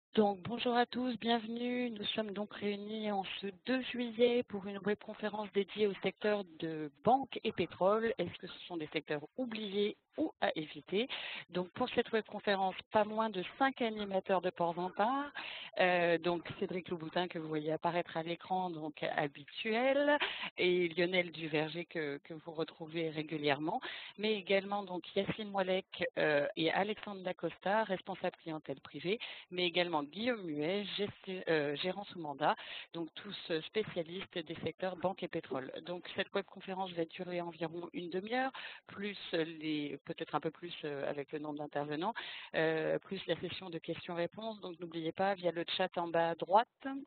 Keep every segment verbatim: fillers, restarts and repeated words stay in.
Donc, bonjour à tous, bienvenue. Nous sommes donc réunis en ce deux juillet pour une webconférence dédiée au secteur de banque et pétrole. Est-ce que ce sont des secteurs oubliés ou à éviter? Donc, pour cette webconférence, pas moins de cinq animateurs de port en part. Euh, donc, Cédric Louboutin, que vous voyez apparaître à l'écran, donc habituel, et Lionel Duverger, que, que vous retrouvez régulièrement, mais également donc Yacine Moalek euh, et Alexandre Lacosta, responsables clientèle privée, mais également Guillaume Muet, gesti- euh, gérant sous mandat, donc tous euh, spécialistes des secteurs banque et pétrole. Donc cette webconférence va durer environ une demi-heure, plus les peut-être un peu plus euh, avec le nombre d'intervenants, euh, plus la session de questions-réponses. Donc n'oubliez pas, via le chat en bas à droite,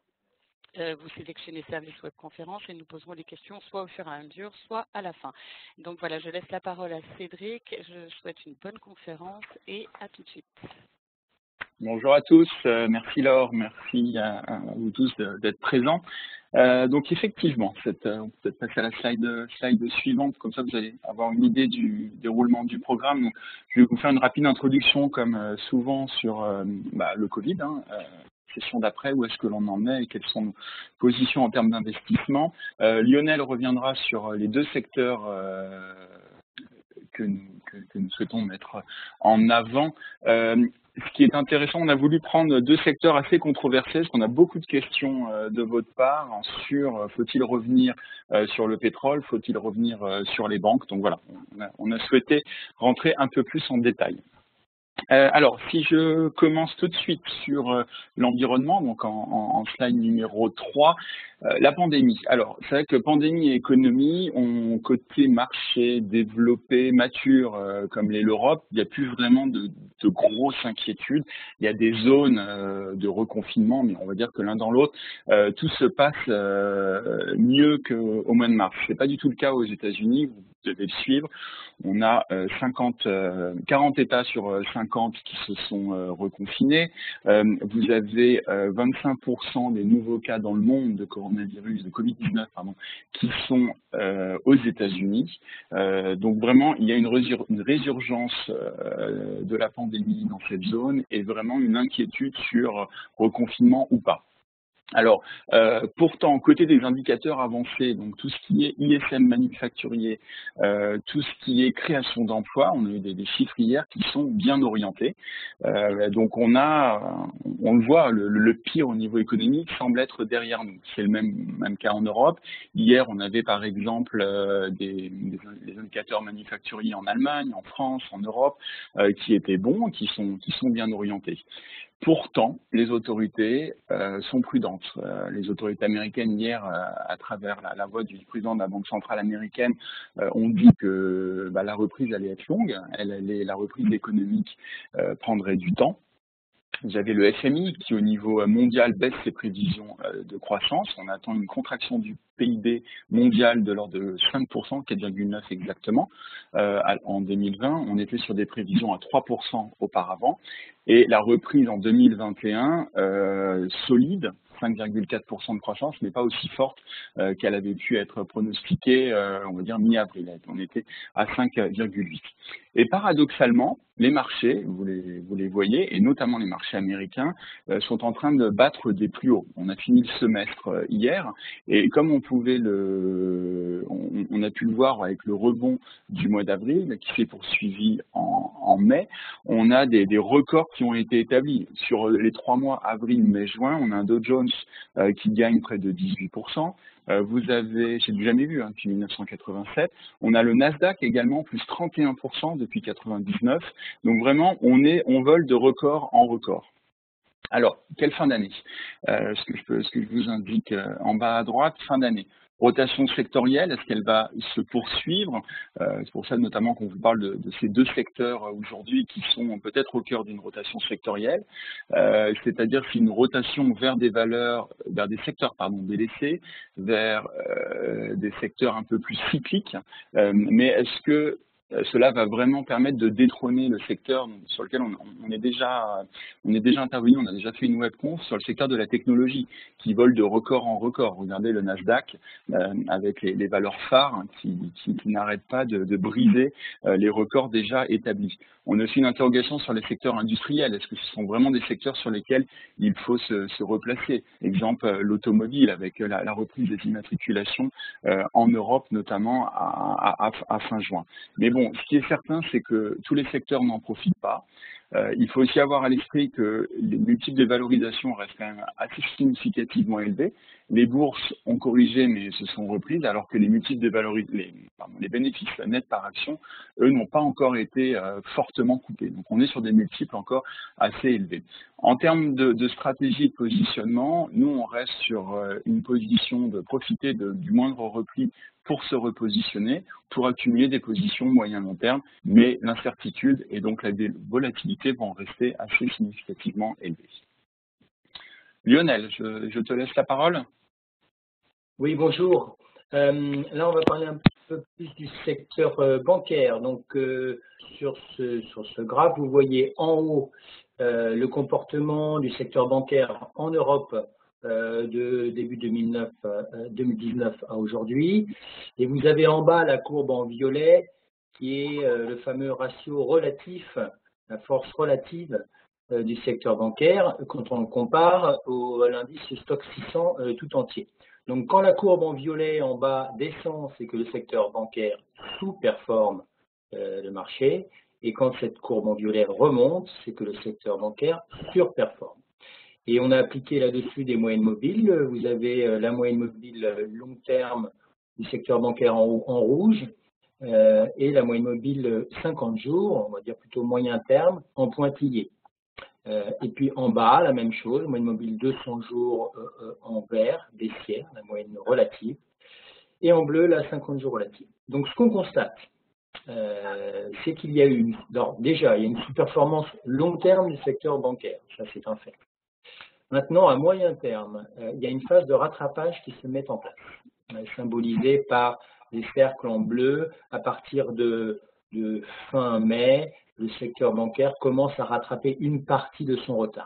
euh, vous sélectionnez service webconférence et nous poserons les questions soit au fur et à mesure, soit à la fin. Donc voilà, je laisse la parole à Cédric. Je souhaite une bonne conférence et à tout de suite. Bonjour à tous, euh, merci Laure, merci à, à vous tous d'être présents. Euh, donc effectivement, cette, euh, on peut peut-être passer à la slide, slide suivante, comme ça vous allez avoir une idée du déroulement du programme. Donc, je vais vous faire une rapide introduction comme euh, souvent sur euh, bah, le Covid, hein, euh, session d'après, où est-ce que l'on en est et quelles sont nos positions en termes d'investissement. Euh, Lionel reviendra sur les deux secteurs euh, que nous, que, que nous souhaitons mettre en avant. Euh, ce qui est intéressant, on a voulu prendre deux secteurs assez controversés, parce qu'on a beaucoup de questions euh, de votre part sur euh, faut-il revenir euh, sur le pétrole, faut-il revenir euh, sur les banques. Donc voilà, on a, on a souhaité rentrer un peu plus en détail. Euh, alors, si je commence tout de suite sur euh, l'environnement, donc en, en, en slide numéro trois, euh, la pandémie. Alors, c'est vrai que pandémie et économie ont côté marché développé, mature, euh, comme l'est l'Europe, il n'y a plus vraiment de, de grosses inquiétudes. Il y a des zones euh, de reconfinement, mais on va dire que l'un dans l'autre, euh, tout se passe euh, mieux qu'au mois de mars. C'est pas du tout le cas aux États-Unis, vous devez le suivre. On a euh, cinquante, euh, quarante États sur euh, cinquante qui se sont euh, reconfinés. Euh, vous avez euh, vingt-cinq pour cent des nouveaux cas dans le monde de coronavirus, de Covid dix-neuf, pardon, qui sont euh, aux États-Unis. Euh, donc vraiment, il y a une, résur une résurgence euh, de la pandémie dans cette zone et vraiment une inquiétude sur reconfinement ou pas. Alors, euh, pourtant, côté des indicateurs avancés, donc tout ce qui est I S M manufacturier, euh, tout ce qui est création d'emplois, on a eu des, des chiffres hier qui sont bien orientés. Euh, donc, on a, on le voit, le, le pire au niveau économique semble être derrière nous. C'est le même, même cas en Europe. Hier, on avait par exemple euh, des, des, des indicateurs manufacturiers en Allemagne, en France, en Europe, euh, qui étaient bons, qui sont, qui sont bien orientés. Pourtant, les autorités euh, sont prudentes. Euh, les autorités américaines, hier, euh, à travers la, la voix du président de la Banque centrale américaine, euh, ont dit que bah, la reprise allait être longue, elle, allait, la reprise économique euh, prendrait du temps. Vous avez le F M I qui, au niveau mondial, baisse ses prévisions de croissance. On attend une contraction du P I B mondial de l'ordre de cinq pour cent, quatre virgule neuf exactement, euh, en deux mille vingt. On était sur des prévisions à trois pour cent auparavant. Et la reprise en deux mille vingt et un, euh, solide, cinq virgule quatre pour cent de croissance, n'est pas aussi forte euh, qu'elle avait pu être pronostiquée, euh, on va dire, mi-avril. On était à cinq virgule huit. Et paradoxalement, les marchés, vous les, vous les voyez, et notamment les marchés américains, euh, sont en train de battre des plus hauts. On a fini le semestre euh, hier, et comme on pouvait le, on, on a pu le voir avec le rebond du mois d'avril, qui s'est poursuivi en, en mai, on a des, des records qui ont été établis. Sur les trois mois, avril, mai, juin, on a un Dow Jones euh, qui gagne près de dix-huit pour cent. Euh, vous avez, j'ai jamais vu, hein, depuis mille neuf cent quatre-vingt-sept, on a le Nasdaq également, plus trente et un pour cent depuis quatre-vingt-dix-neuf. Donc vraiment, on est, on vole de record en record. Alors, quelle fin d'année euh, ce, que je peux, ce que je vous indique euh, en bas à droite, fin d'année. Rotation sectorielle, est-ce qu'elle va se poursuivre? euh, C'est pour ça notamment qu'on vous parle de, de ces deux secteurs aujourd'hui qui sont peut-être au cœur d'une rotation sectorielle, euh, c'est-à-dire c'est une rotation vers des valeurs, vers des secteurs pardon délaissés, vers euh, des secteurs un peu plus cycliques. Euh, mais est-ce que cela va vraiment permettre de détrôner le secteur sur lequel on, on, est déjà, on est déjà intervenu, on a déjà fait une webconf sur le secteur de la technologie qui vole de record en record. Regardez le Nasdaq euh, avec les, les valeurs phares hein, qui, qui, qui n'arrêtent pas de, de briser euh, les records déjà établis. On a aussi une interrogation sur les secteurs industriels. Est-ce que ce sont vraiment des secteurs sur lesquels il faut se, se replacer? Exemple, l'automobile, avec la, la reprise des immatriculations euh, en Europe, notamment à, à, à fin juin. Mais bon, ce qui est certain, c'est que tous les secteurs n'en profitent pas. Euh, il faut aussi avoir à l'esprit que les multiples de valorisation restent quand même assez significativement élevés. Les bourses ont corrigé mais se sont reprises, alors que les multiples de valoris... les, pardon, les bénéfices nets par action, eux, n'ont pas encore été euh, fortement coupés. Donc on est sur des multiples encore assez élevés. En termes de, de stratégie de positionnement, nous on reste sur euh, une position de profiter de, du moindre repli pour se repositionner, pour accumuler des positions moyen-long terme, mais l'incertitude et donc la volatilité vont rester assez significativement élevées. Lionel, je, je te laisse la parole. Oui, bonjour. Euh, là, on va parler un peu plus du secteur euh, bancaire. Donc, euh, sur, ce, sur ce graphe, vous voyez en haut euh, le comportement du secteur bancaire en Europe euh, de début deux mille neuf, euh, deux mille dix-neuf à aujourd'hui. Et vous avez en bas la courbe en violet qui est euh, le fameux ratio relatif, la force relative euh, du secteur bancaire quand on le compare au, à l'indice stock six cents euh, tout entier. Donc, quand la courbe en violet en bas descend, c'est que le secteur bancaire sous-performe euh, le marché. Et quand cette courbe en violet remonte, c'est que le secteur bancaire surperforme. Et on a appliqué là-dessus des moyennes mobiles. Vous avez euh, la moyenne mobile long terme du secteur bancaire en, en rouge euh, et la moyenne mobile cinquante jours, on va dire plutôt moyen terme, en pointillé. Euh, et puis en bas, la même chose, moyenne mobile deux cents jours euh, euh, en vert, baissière, la moyenne relative, et en bleu, la cinquante jours relative. Donc ce qu'on constate, euh, c'est qu'il y a eu, alors, déjà, il y a une sous-performance long terme du secteur bancaire, ça c'est un fait. Maintenant, à moyen terme, euh, il y a une phase de rattrapage qui se met en place, euh, symbolisée par des cercles en bleu à partir de, de fin mai. Le secteur bancaire commence à rattraper une partie de son retard.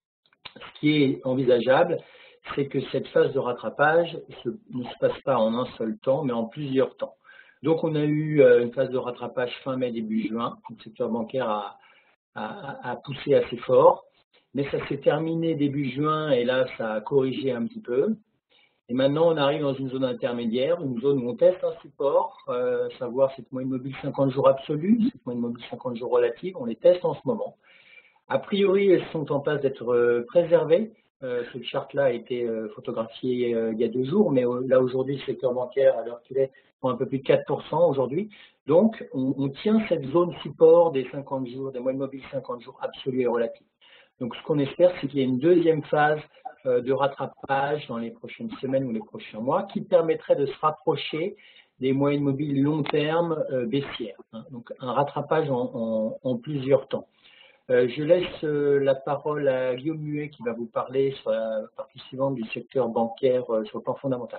Ce qui est envisageable, c'est que cette phase de rattrapage se, ne se passe pas en un seul temps, mais en plusieurs temps. Donc, on a eu une phase de rattrapage fin mai, début juin. Le secteur bancaire a, a, a poussé assez fort, mais ça s'est terminé début juin et là, ça a corrigé un petit peu. Et maintenant, on arrive dans une zone intermédiaire, une zone où on teste un support, euh, savoir cette moyenne mobile cinquante jours absolue, cette moyenne mobile cinquante jours relative, on les teste en ce moment. A priori, elles sont en passe d'être euh, préservées. Euh, ce chart-là a été euh, photographié euh, il y a deux jours, mais euh, là aujourd'hui, le secteur bancaire, à l'heure qu'il est, prend un peu plus de quatre pour cent aujourd'hui. Donc, on, on tient cette zone support des cinquante jours, des moyennes mobiles cinquante jours absolus et relatifs. Donc, ce qu'on espère, c'est qu'il y ait une deuxième phase euh, de rattrapage dans les prochaines semaines ou les prochains mois qui permettrait de se rapprocher des moyennes mobiles long terme euh, baissières. Hein. Donc, un rattrapage en, en, en plusieurs temps. Euh, je laisse euh, la parole à Guillaume Muet qui va vous parler sur la partie suivante du secteur bancaire euh, sur le plan fondamental.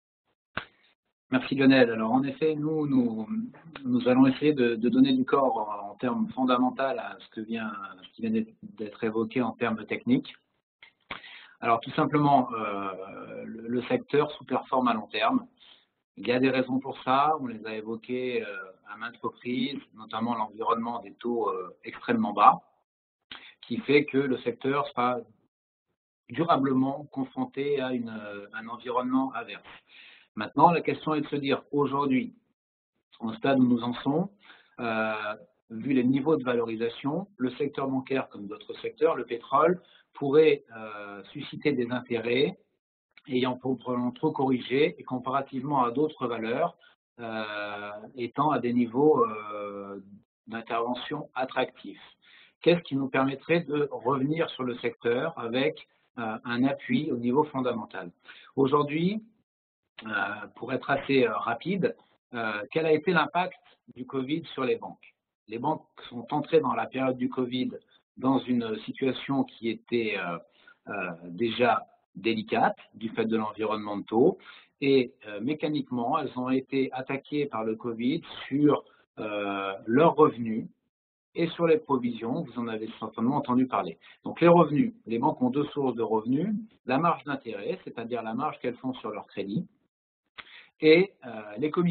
Merci Lionel. Alors en effet, nous, nous, nous allons essayer de, de donner du corps en, en termes fondamentaux à ce, que vient, ce qui vient d'être évoqué en termes techniques. Alors tout simplement, euh, le, le secteur sous-performe à long terme. Il y a des raisons pour ça, on les a évoquées euh, à maintes reprises, notamment l'environnement des taux euh, extrêmement bas, qui fait que le secteur sera durablement confronté à une, un environnement adverse. Maintenant, la question est de se dire, aujourd'hui, au stade où nous en sommes, euh, vu les niveaux de valorisation, le secteur bancaire, comme d'autres secteurs, le pétrole, pourrait euh, susciter des intérêts ayant probablement trop corrigé et comparativement à d'autres valeurs, euh, étant à des niveaux euh, d'intervention attractifs. Qu'est-ce qui nous permettrait de revenir sur le secteur avec euh, un appui au niveau fondamental? Aujourd'hui, euh, pour être assez euh, rapide, euh, quel a été l'impact du Covid sur les banques? Les banques sont entrées dans la période du Covid dans une situation qui était euh, euh, déjà délicate du fait de l'environnement de taux et euh, mécaniquement, elles ont été attaquées par le Covid sur euh, leurs revenus et sur les provisions, vous en avez certainement entendu parler. Donc les revenus, les banques ont deux sources de revenus, la marge d'intérêt, c'est-à-dire la marge qu'elles font sur leur crédit, et euh, les commissions.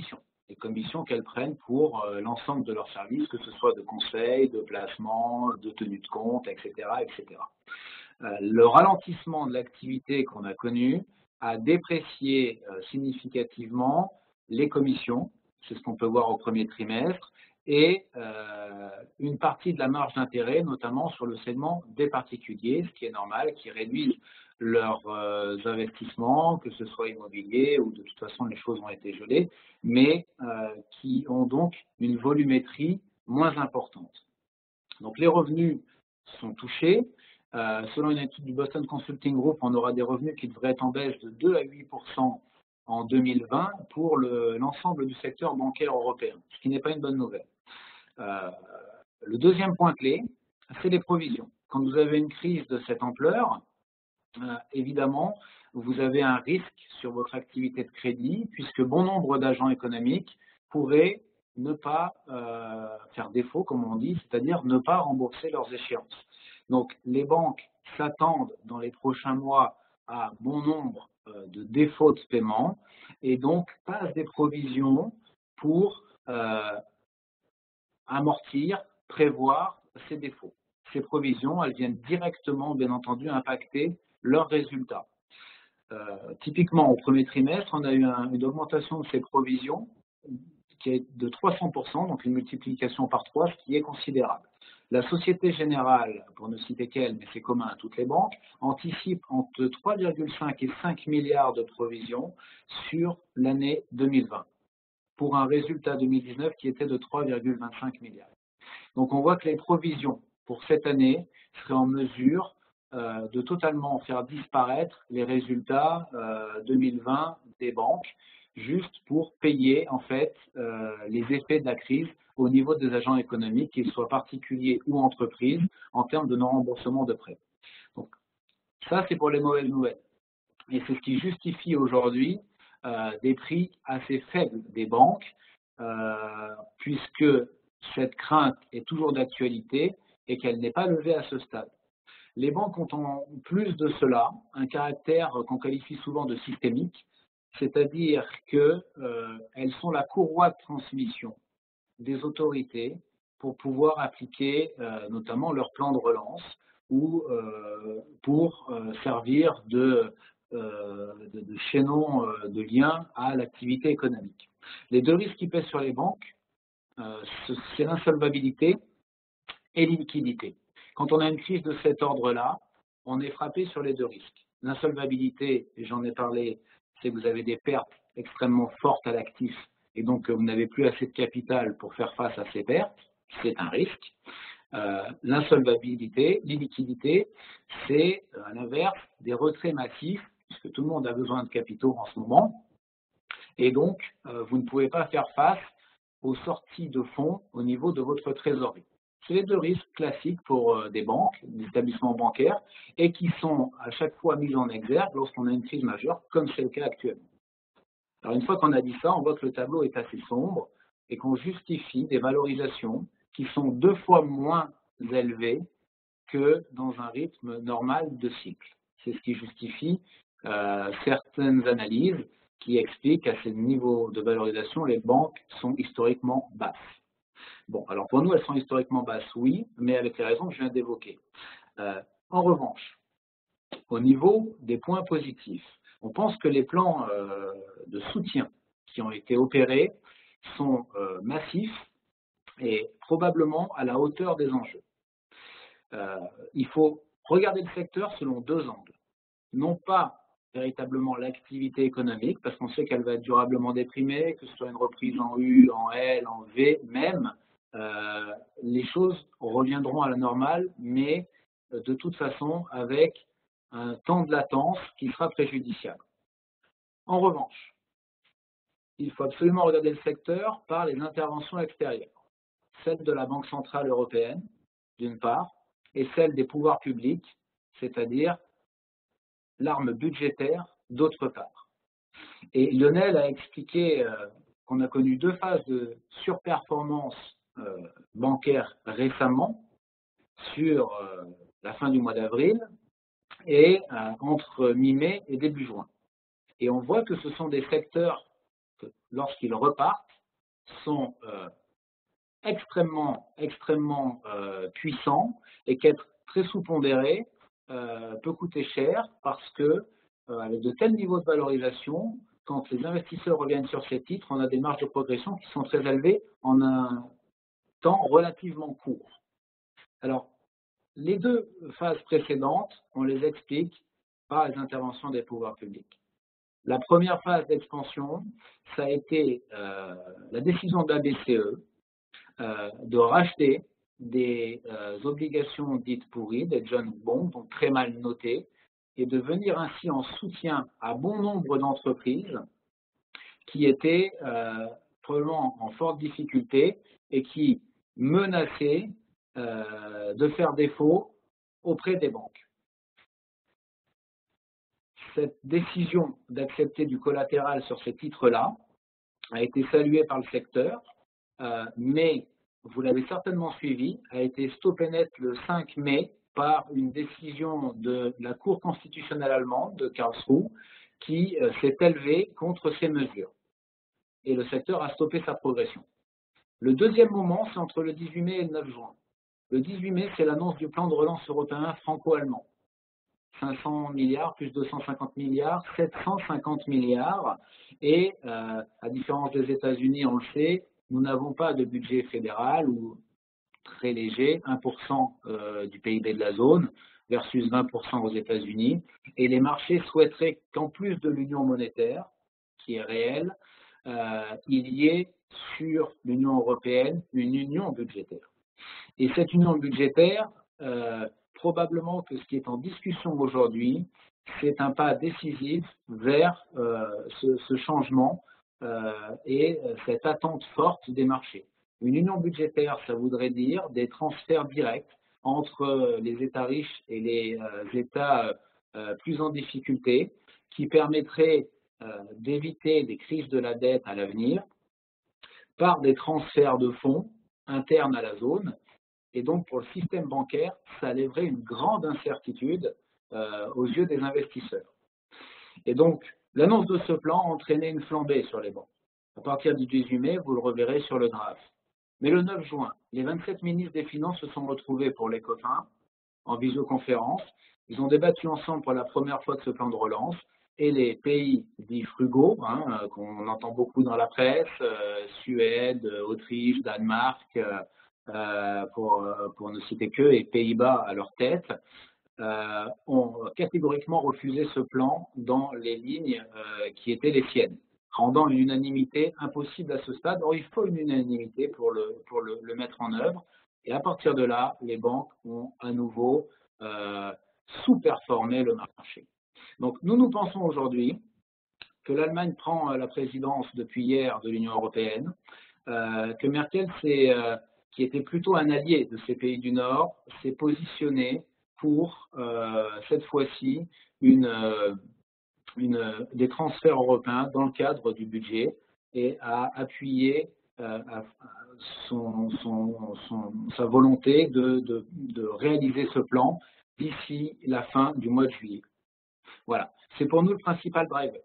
les commissions qu'elles prennent pour euh, l'ensemble de leurs services, que ce soit de conseil, de placement, de tenue de compte, et cetera, et cetera. Euh, le ralentissement de l'activité qu'on a connu a déprécié euh, significativement les commissions, c'est ce qu'on peut voir au premier trimestre, et euh, une partie de la marge d'intérêt, notamment sur le segment des particuliers, ce qui est normal, qui réduisent leurs euh, investissements, que ce soit immobilier ou de toute façon les choses ont été gelées, mais euh, qui ont donc une volumétrie moins importante. Donc les revenus sont touchés. Euh, selon une étude du Boston Consulting Group, on aura des revenus qui devraient être en baisse de deux à huit pour cent en deux mille vingt pour l'ensemble le, du secteur bancaire européen, ce qui n'est pas une bonne nouvelle. Euh, le deuxième point clé, c'est les provisions. Quand vous avez une crise de cette ampleur, euh, évidemment, vous avez un risque sur votre activité de crédit, puisque bon nombre d'agents économiques pourraient ne pas euh, faire défaut, comme on dit, c'est-à-dire ne pas rembourser leurs échéances. Donc, les banques s'attendent dans les prochains mois à bon nombre euh, de défauts de paiement et donc passent des provisions pour euh, amortir, prévoir ces défauts. Ces provisions, elles viennent directement, bien entendu, impacter leurs résultats. Euh, typiquement, au premier trimestre, on a eu un, une augmentation de ces provisions qui est de trois cents pour cent, donc une multiplication par trois, ce qui est considérable. La Société Générale, pour ne citer qu'elle, mais c'est commun à toutes les banques, anticipe entre trois virgule cinq et cinq milliards de provisions sur l'année deux mille vingt, pour un résultat deux mille dix-neuf qui était de trois virgule vingt-cinq milliards. Donc on voit que les provisions pour cette année seraient en mesure euh, de totalement faire disparaître les résultats euh, deux mille vingt des banques, juste pour payer en fait euh, les effets de la crise au niveau des agents économiques, qu'ils soient particuliers ou entreprises, en termes de non-remboursement de prêts. Donc ça, c'est pour les mauvaises nouvelles. Et c'est ce qui justifie aujourd'hui euh, des prix assez faibles des banques, euh, puisque cette crainte est toujours d'actualité et qu'elle n'est pas levée à ce stade. Les banques ont en plus de cela un caractère qu'on qualifie souvent de systémique, c'est-à-dire qu'elles euh, sont la courroie de transmission des autorités pour pouvoir appliquer euh, notamment leur plan de relance ou euh, pour euh, servir de, euh, de, de chaînon euh, de lien à l'activité économique. Les deux risques qui pèsent sur les banques, euh, c'est l'insolvabilité et l'illiquidité. Quand on a une crise de cet ordre-là, on est frappé sur les deux risques. L'insolvabilité, et j'en ai parlé, c'est que vous avez des pertes extrêmement fortes à l'actif et donc vous n'avez plus assez de capital pour faire face à ces pertes, c'est un risque. Euh, L'insolvabilité, l'illiquidité, c'est à l'inverse des retraits massifs, puisque tout le monde a besoin de capitaux en ce moment, et donc euh, vous ne pouvez pas faire face aux sorties de fonds au niveau de votre trésorerie. C'est les deux risques classiques pour euh, des banques, des établissements bancaires, et qui sont à chaque fois mis en exergue lorsqu'on a une crise majeure, comme c'est le cas actuellement. Alors une fois qu'on a dit ça, on voit que le tableau est assez sombre et qu'on justifie des valorisations qui sont deux fois moins élevées que dans un rythme normal de cycle. C'est ce qui justifie euh, certaines analyses qui expliquent qu'à ces niveaux de valorisation, les banques sont historiquement basses. Bon, alors pour nous, elles sont historiquement basses, oui, mais avec les raisons que je viens d'évoquer. Euh, en revanche, au niveau des points positifs, on pense que les plans euh, de soutien qui ont été opérés sont euh, massifs et probablement à la hauteur des enjeux. Euh, il faut regarder le secteur selon deux angles. Non pas véritablement l'activité économique, parce qu'on sait qu'elle va être durablement déprimée, que ce soit une reprise en U, en L, en V, même, euh, les choses reviendront à la normale, mais euh, de toute façon avec un temps de latence qui sera préjudiciable. En revanche, il faut absolument regarder le secteur par les interventions extérieures, celle de la Banque centrale européenne, d'une part, et celle des pouvoirs publics, c'est-à-dire l'arme budgétaire, d'autre part. Et Lionel a expliqué euh, qu'on a connu deux phases de surperformance euh, bancaire récemment, sur euh, la fin du mois d'avril, et euh, entre mi-mai et début juin. Et on voit que ce sont des secteurs que, lorsqu'ils repartent, sont euh, extrêmement, extrêmement euh, puissants et qu'être très sous-pondéré euh, peut coûter cher parce que euh, avec de tels niveaux de valorisation, quand les investisseurs reviennent sur ces titres, on a des marges de progression qui sont très élevées en un temps relativement court. Alors, les deux phases précédentes, on les explique par les interventions des pouvoirs publics. La première phase d'expansion, ça a été euh, la décision de la B C E euh, de racheter des euh, obligations dites pourries, des junk bonds, donc très mal notées, et de venir ainsi en soutien à bon nombre d'entreprises qui étaient euh, probablement en forte difficulté et qui menaçaient euh, de faire défaut auprès des banques. Cette décision d'accepter du collatéral sur ces titres-là a été saluée par le secteur, euh, mais, vous l'avez certainement suivi, a été stoppée net le cinq mai par une décision de la Cour constitutionnelle allemande de Karlsruhe qui euh, s'est élevée contre ces mesures. Et le secteur a stoppé sa progression. Le deuxième moment, c'est entre le dix-huit mai et le neuf juin. Le dix-huit mai, c'est l'annonce du plan de relance européen franco-allemand. cinq cents milliards plus deux cent cinquante milliards, sept cent cinquante milliards. Et euh, à différence des États-Unis, on le sait, nous n'avons pas de budget fédéral ou très léger, un pour cent euh, du P I B de la zone versus vingt pour cent aux États-Unis. Et les marchés souhaiteraient qu'en plus de l'union monétaire, qui est réelle, euh, il y ait sur l'Union européenne une union budgétaire. Et cette union budgétaire, euh, probablement que ce qui est en discussion aujourd'hui, c'est un pas décisif vers euh, ce, ce changement euh, et cette attente forte des marchés. Une union budgétaire, ça voudrait dire des transferts directs entre les États riches et les euh, États euh, plus en difficulté, qui permettraient euh, d'éviter des crises de la dette à l'avenir par des transferts de fonds internes à la zone. Et donc, pour le système bancaire, ça lèverait une grande incertitude euh, aux yeux des investisseurs. Et donc, l'annonce de ce plan a entraîné une flambée sur les banques. À partir du dix-huit mai, vous le reverrez sur le graphe. Mais le neuf juin, les vingt-sept ministres des Finances se sont retrouvés pour l'ECOFIN en visioconférence. Ils ont débattu ensemble pour la première fois de ce plan de relance. Et les pays dits frugaux, hein, qu'on entend beaucoup dans la presse, euh, Suède, Autriche, Danemark, euh, Euh, pour, pour ne citer que, et Pays-Bas à leur tête, euh, ont catégoriquement refusé ce plan dans les lignes euh, qui étaient les siennes, rendant une unanimité impossible à ce stade. Or, il faut une unanimité pour le, pour le, le mettre en œuvre, et à partir de là, les banques ont à nouveau euh, sous-performé le marché. Donc, nous, nous pensons aujourd'hui que l'Allemagne prend la présidence depuis hier de l'Union européenne, euh, que Merkel s'est... Euh, qui était plutôt un allié de ces pays du Nord, s'est positionné pour, euh, cette fois-ci, une, euh, une, des transferts européens dans le cadre du budget et a appuyé euh, à, à son, son, son, sa volonté de, de, de réaliser ce plan d'ici la fin du mois de juillet. Voilà, c'est pour nous le principal driver.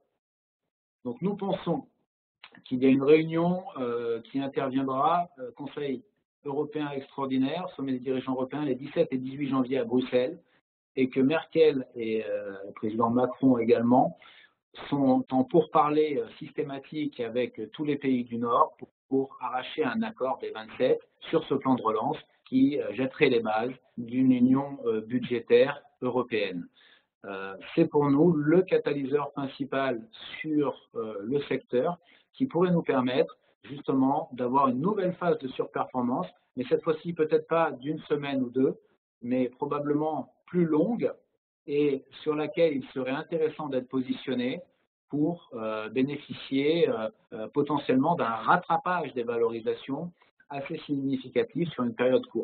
Donc nous pensons qu'il y a une réunion euh, qui interviendra, euh, Conseil européen extraordinaire, sommet des dirigeants européens, les dix-sept et dix-huit janvier à Bruxelles, et que Merkel et euh, le président Macron également sont en pourparlers euh, systématiques avec tous les pays du Nord pour, pour arracher un accord des vingt-sept sur ce plan de relance qui euh, jetterait les bases d'une union euh, budgétaire européenne. Euh, c'est pour nous le catalyseur principal sur euh, le secteur qui pourrait nous permettre justement d'avoir une nouvelle phase de surperformance, mais cette fois-ci peut-être pas d'une semaine ou deux, mais probablement plus longue et sur laquelle il serait intéressant d'être positionné pour euh, bénéficier euh, euh, potentiellement d'un rattrapage des valorisations assez significatif sur une période courte.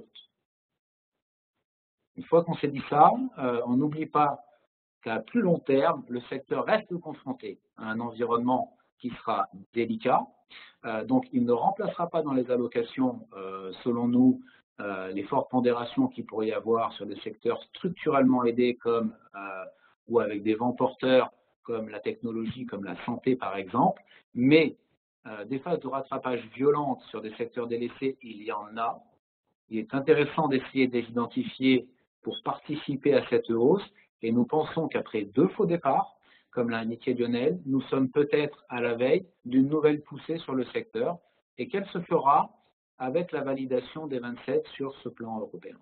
Une fois qu'on s'est dit ça, euh, on n'oublie pas qu'à plus long terme, le secteur reste confronté à un environnement qui sera délicat. Euh, donc, il ne remplacera pas dans les allocations, euh, selon nous, euh, les fortes pondérations qu'il pourrait y avoir sur des secteurs structurellement aidés comme euh, ou avec des vents porteurs comme la technologie, comme la santé par exemple. Mais euh, des phases de rattrapage violentes sur des secteurs délaissés, il y en a. Il est intéressant d'essayer de les identifier pour participer à cette hausse et nous pensons qu'après deux faux départs, comme l'a indiqué Lionel, nous sommes peut-être à la veille d'une nouvelle poussée sur le secteur et qu'elle se fera avec la validation des vingt-sept sur ce plan européen.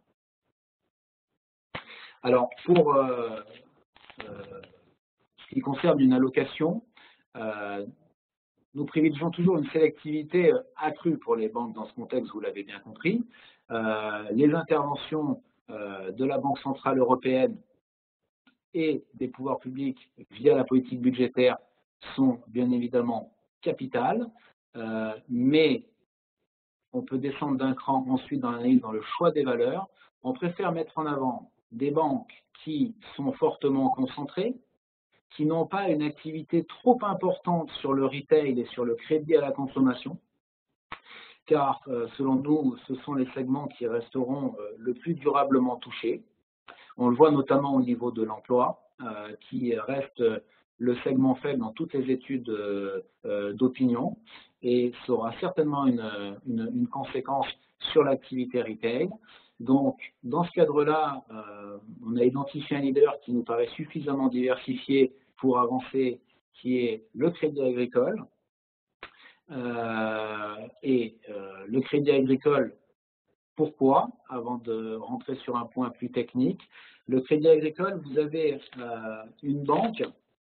Alors, pour euh, euh, ce qui concerne une allocation, euh, nous privilégions toujours une sélectivité accrue pour les banques dans ce contexte, vous l'avez bien compris. Euh, les interventions euh, de la Banque centrale européenne et des pouvoirs publics via la politique budgétaire sont bien évidemment capitales, euh, mais on peut descendre d'un cran ensuite dans l'analyse, dans le choix des valeurs. On préfère mettre en avant des banques qui sont fortement concentrées, qui n'ont pas une activité trop importante sur le retail et sur le crédit à la consommation, car euh, selon nous, ce sont les segments qui resteront euh, le plus durablement touchés. On le voit notamment au niveau de l'emploi, euh, qui reste le segment faible dans toutes les études euh, euh, d'opinion et sera certainement une, une, une conséquence sur l'activité retail. Donc, dans ce cadre-là, euh, on a identifié un leader qui nous paraît suffisamment diversifié pour avancer, qui est le crédit agricole. Euh, et euh, le crédit agricole, pourquoi? Avant de rentrer sur un point plus technique, le crédit agricole, vous avez euh, une banque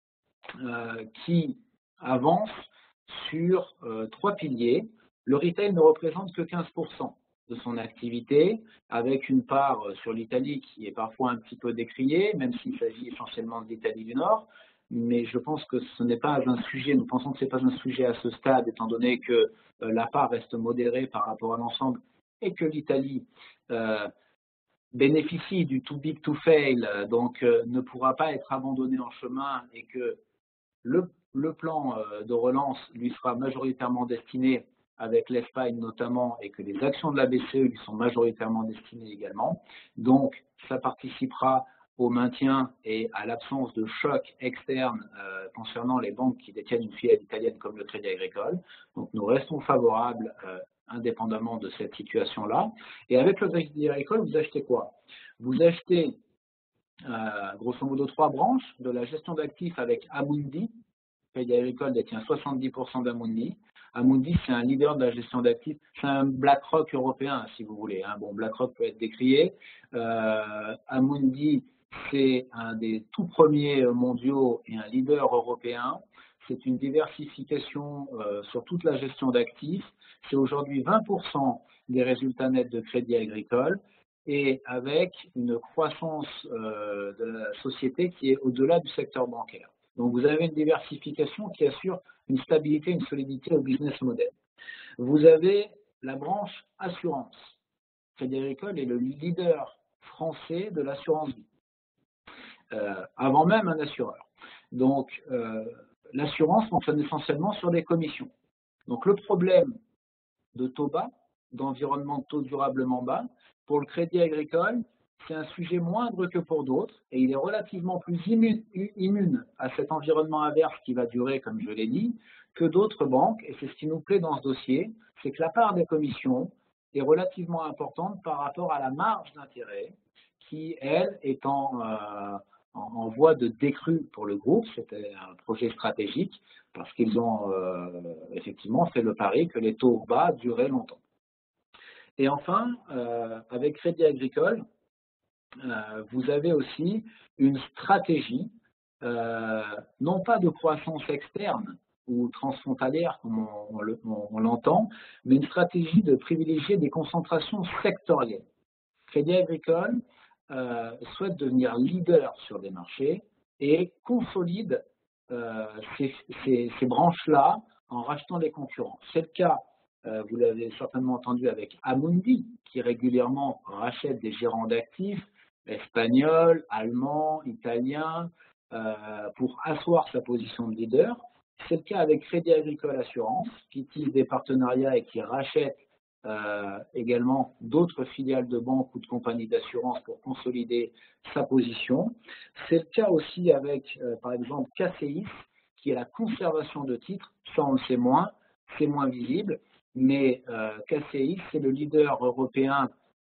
euh, qui avance sur euh, trois piliers. Le retail ne représente que quinze pour cent de son activité, avec une part sur l'Italie qui est parfois un petit peu décriée, même s'il s'agit essentiellement de l'Italie du Nord. Mais je pense que ce n'est pas un sujet, nous pensons que ce n'est pas un sujet à ce stade, étant donné que euh, la part reste modérée par rapport à l'ensemble et que l'Italie euh, bénéficie du too big to fail, donc euh, ne pourra pas être abandonnée en chemin et que le, le plan euh, de relance lui sera majoritairement destiné avec l'Espagne notamment et que les actions de la B C E lui sont majoritairement destinées également. Donc, ça participera au maintien et à l'absence de choc externe euh, concernant les banques qui détiennent une filiale italienne comme le Crédit Agricole. Donc, nous restons favorables euh, indépendamment de cette situation-là. Et avec le Crédit Agricole, vous achetez quoi? Vous achetez euh, grosso modo trois branches de la gestion d'actifs avec Amundi. Le Crédit Agricole détient soixante-dix pour cent d'Amundi. Amundi, c'est un leader de la gestion d'actifs, c'est un BlackRock européen, si vous voulez. Hein. Bon, BlackRock peut être décrié. Euh, Amundi, c'est un des tout premiers mondiaux et un leader européen. C'est une diversification euh, sur toute la gestion d'actifs. C'est aujourd'hui vingt pour cent des résultats nets de Crédit Agricole et avec une croissance euh, de la société qui est au-delà du secteur bancaire. Donc, vous avez une diversification qui assure une stabilité, une solidité au business model. Vous avez la branche assurance. Crédit Agricole est le leader français de l'assurance vie, euh, avant même un assureur. Donc, euh, l'assurance fonctionne essentiellement sur des commissions. Donc, le problème de taux bas, d'environnement de taux durablement bas, pour le Crédit Agricole, c'est un sujet moindre que pour d'autres et il est relativement plus immune, immune à cet environnement adverse qui va durer, comme je l'ai dit, que d'autres banques. Et c'est ce qui nous plaît dans ce dossier, c'est que la part des commissions est relativement importante par rapport à la marge d'intérêt qui, elle, est en, euh, en, en voie de décrue pour le groupe. C'était un projet stratégique parce qu'ils ont euh, effectivement fait le pari que les taux bas duraient longtemps. Et enfin, euh, avec Crédit Agricole, Euh, vous avez aussi une stratégie, euh, non pas de croissance externe ou transfrontalière comme on, on, on, on l'entend, mais une stratégie de privilégier des concentrations sectorielles. Crédit Agricole euh, souhaite devenir leader sur des marchés et consolide euh, ces, ces, ces branches-là en rachetant des concurrents. C'est le cas, euh, vous l'avez certainement entendu avec Amundi, qui régulièrement rachète des gérants d'actifs espagnol, allemand, italien, euh, pour asseoir sa position de leader. C'est le cas avec Crédit Agricole Assurance, qui tisse des partenariats et qui rachète euh, également d'autres filiales de banques ou de compagnies d'assurance pour consolider sa position. C'est le cas aussi avec, euh, par exemple, C A C E I S, qui est la conservation de titres, ça on le sait moins. c'est moins visible, mais euh, K C I, c'est le leader européen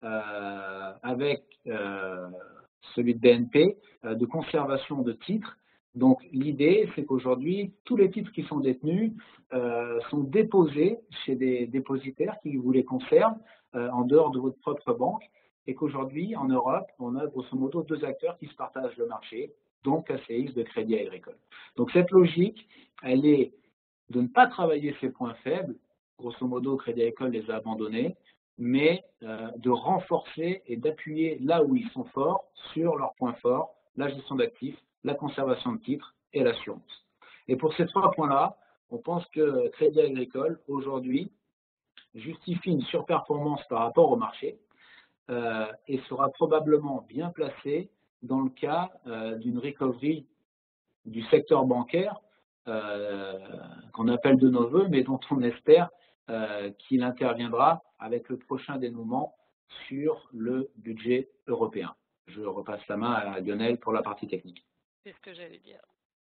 euh, avec euh, celui de B N P euh, de conservation de titres. Donc l'idée, c'est qu'aujourd'hui, tous les titres qui sont détenus euh, sont déposés chez des dépositaires qui vous les conservent euh, en dehors de votre propre banque, et qu'aujourd'hui, en Europe, on a grosso modo deux acteurs qui se partagent le marché, donc K C X de Crédit Agricole. Donc cette logique, elle est de ne pas travailler ses points faibles, grosso modo Crédit Agricole les a abandonnés, mais euh, de renforcer et d'appuyer là où ils sont forts sur leurs points forts, la gestion d'actifs, la conservation de titres et l'assurance. Et pour ces trois points-là, on pense que Crédit Agricole, aujourd'hui, justifie une surperformance par rapport au marché euh, et sera probablement bien placé dans le cas euh, d'une recovery du secteur bancaire euh, qu'on appelle de nos voeux, mais dont on espère euh, qu'il interviendra avec le prochain dénouement sur le budget européen. Je repasse la main à Lionel pour la partie technique. C'est ce que j'allais dire.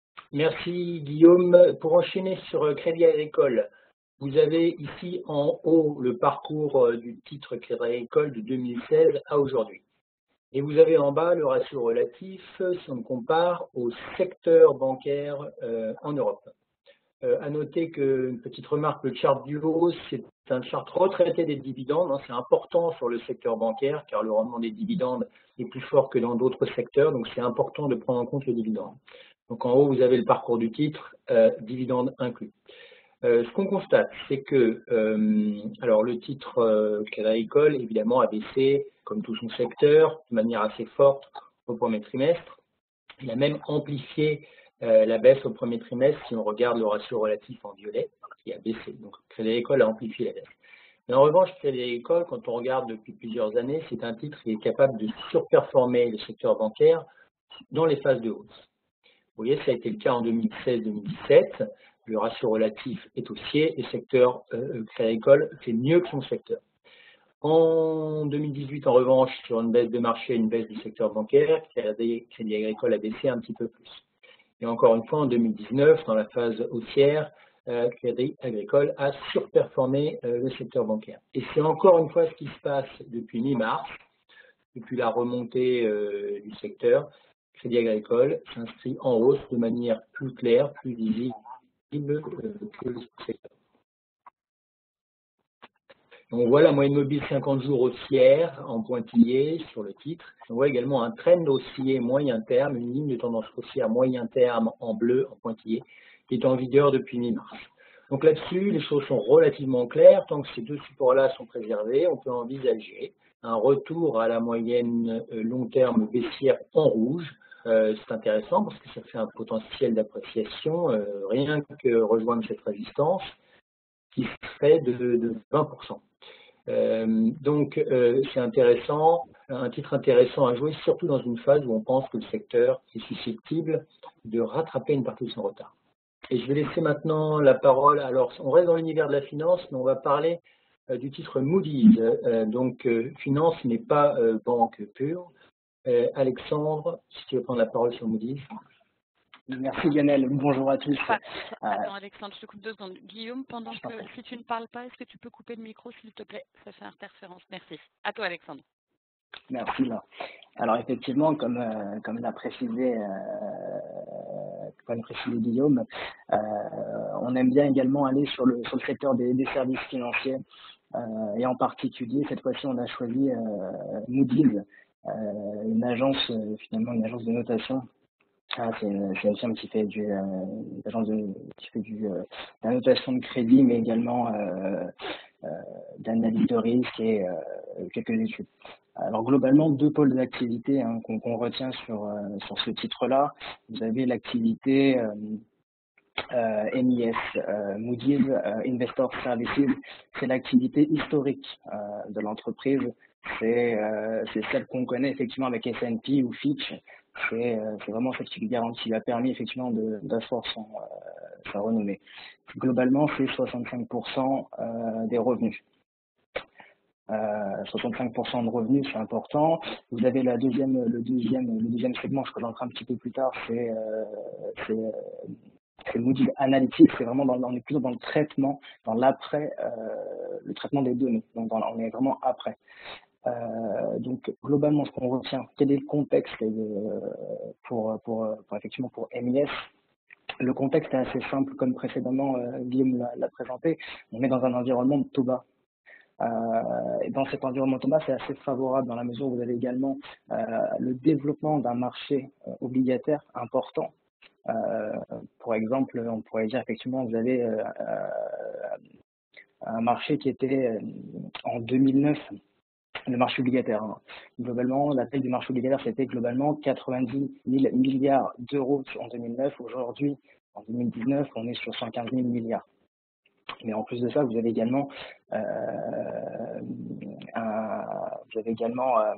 Merci Guillaume. Pour enchaîner sur Crédit Agricole, vous avez ici en haut le parcours du titre Crédit Agricole de deux mille seize à aujourd'hui. Et vous avez en bas le ratio relatif si on compare au secteur bancaire euh, en Europe. Euh, à noter qu'une petite remarque, le chart du haut, c'est un chart retraité des dividendes. Hein, c'est important sur le secteur bancaire car le rendement des dividendes est plus fort que dans d'autres secteurs. Donc c'est important de prendre en compte les dividendes. Donc en haut, vous avez le parcours du titre, euh, dividendes inclus. Euh, ce qu'on constate, c'est que euh, alors le titre euh, Crédit Agricole, évidemment, a baissé, comme tout son secteur, de manière assez forte au premier trimestre. Il a même amplifié euh, la baisse au premier trimestre si on regarde le ratio relatif en violet, qui a baissé. Donc Crédit Agricole a amplifié la baisse. Mais en revanche, Crédit Agricole, quand on regarde depuis plusieurs années, c'est un titre qui est capable de surperformer le secteur bancaire dans les phases de hausse. Vous voyez, ça a été le cas en deux mille seize deux mille dix-sept. Le ratio relatif est haussier et le secteur euh, Crédit Agricole fait mieux que son secteur. En deux mille dix-huit, en revanche, sur une baisse de marché, une baisse du secteur bancaire, Crédit Agricole a baissé un petit peu plus. Et encore une fois, en deux mille dix-neuf, dans la phase haussière, euh, Crédit Agricole a surperformé euh, le secteur bancaire. Et c'est encore une fois ce qui se passe depuis mi-mars, depuis la remontée euh, du secteur. Crédit Agricole s'inscrit en hausse de manière plus claire, plus visible que le secteur. On voit la moyenne mobile cinquante jours haussière en pointillé sur le titre. On voit également un trend haussier moyen terme, une ligne de tendance haussière moyen terme en bleu en pointillé, qui est en vigueur depuis mi-mars. Donc là-dessus, les choses sont relativement claires. Tant que ces deux supports-là sont préservés, on peut envisager un retour à la moyenne long terme baissière en rouge. Euh, c'est intéressant parce que ça fait un potentiel d'appréciation, euh, rien que rejoindre cette résistance, qui serait de, de vingt pour cent. Euh, donc euh, c'est intéressant, un titre intéressant à jouer, surtout dans une phase où on pense que le secteur est susceptible de rattraper une partie de son retard. Et je vais laisser maintenant la parole, alors on reste dans l'univers de la finance, mais on va parler euh, du titre Moody's, euh, donc euh, finance mais pas euh, banque pure. Euh, Alexandre, si tu veux prendre la parole sur Moody's. Merci Lionel, bonjour à tous. Ah, attends Alexandre, je te coupe deux secondes. Guillaume, pendant que, si tu ne parles pas, est-ce que tu peux couper le micro s'il te plaît? Ça fait interférence, merci. À toi Alexandre. Merci Laure. Alors effectivement, comme, euh, comme l'a précisé, euh, comme précisé Guillaume, euh, on aime bien également aller sur le, sur le secteur des, des services financiers euh, et en particulier, cette fois-ci, on a choisi euh, Moody's, euh, une agence, euh, finalement une agence de notation. Ah, c'est une, une firme qui fait du, euh, une agence de, qui fait du, euh, de la notation de crédit, mais également euh, euh, d'analyse de risque et euh, quelques études. Alors globalement, deux pôles d'activité hein, qu'on qu'on retient sur, euh, sur ce titre-là. Vous avez l'activité euh, euh, M I S, euh, Moody's euh, Investor Services, c'est l'activité historique euh, de l'entreprise. C'est euh, celle qu'on connaît effectivement avec S and P ou Fitch. C'est euh, vraiment celle qui lui garantit, qui lui a permis effectivement d'asseoir son euh, sa renommée. Globalement, c'est soixante-cinq pour cent euh, des revenus. Euh, soixante-cinq pour cent de revenus, c'est important. Vous avez la deuxième, le deuxième, le deuxième segment, je présenterai un petit peu plus tard, c'est euh, c'est Moody's Analytics, c'est vraiment dans, on est plutôt dans le traitement, dans l'après, euh, le traitement des données. Donc dans, on est vraiment après. Euh, donc globalement, ce qu'on retient, quel est le contexte euh, pour, pour, pour effectivement pour M I S? Le contexte est assez simple, comme précédemment euh, Guillaume l'a présenté. On est dans un environnement de taux bas. Euh, et dans cet environnement taux bas, c'est assez favorable dans la mesure où vous avez également euh, le développement d'un marché euh, obligataire important. Euh, pour exemple, on pourrait dire effectivement, vous avez euh, un marché qui était euh, en deux mille neuf, le marché obligataire. Hein. Globalement, la taille du marché obligataire, c'était globalement quatre-vingt-dix mille milliards d'euros en deux mille neuf. Aujourd'hui, en deux mille dix-neuf, on est sur cent quinze mille milliards. Mais en plus de ça, vous avez également, euh, un, vous avez également euh,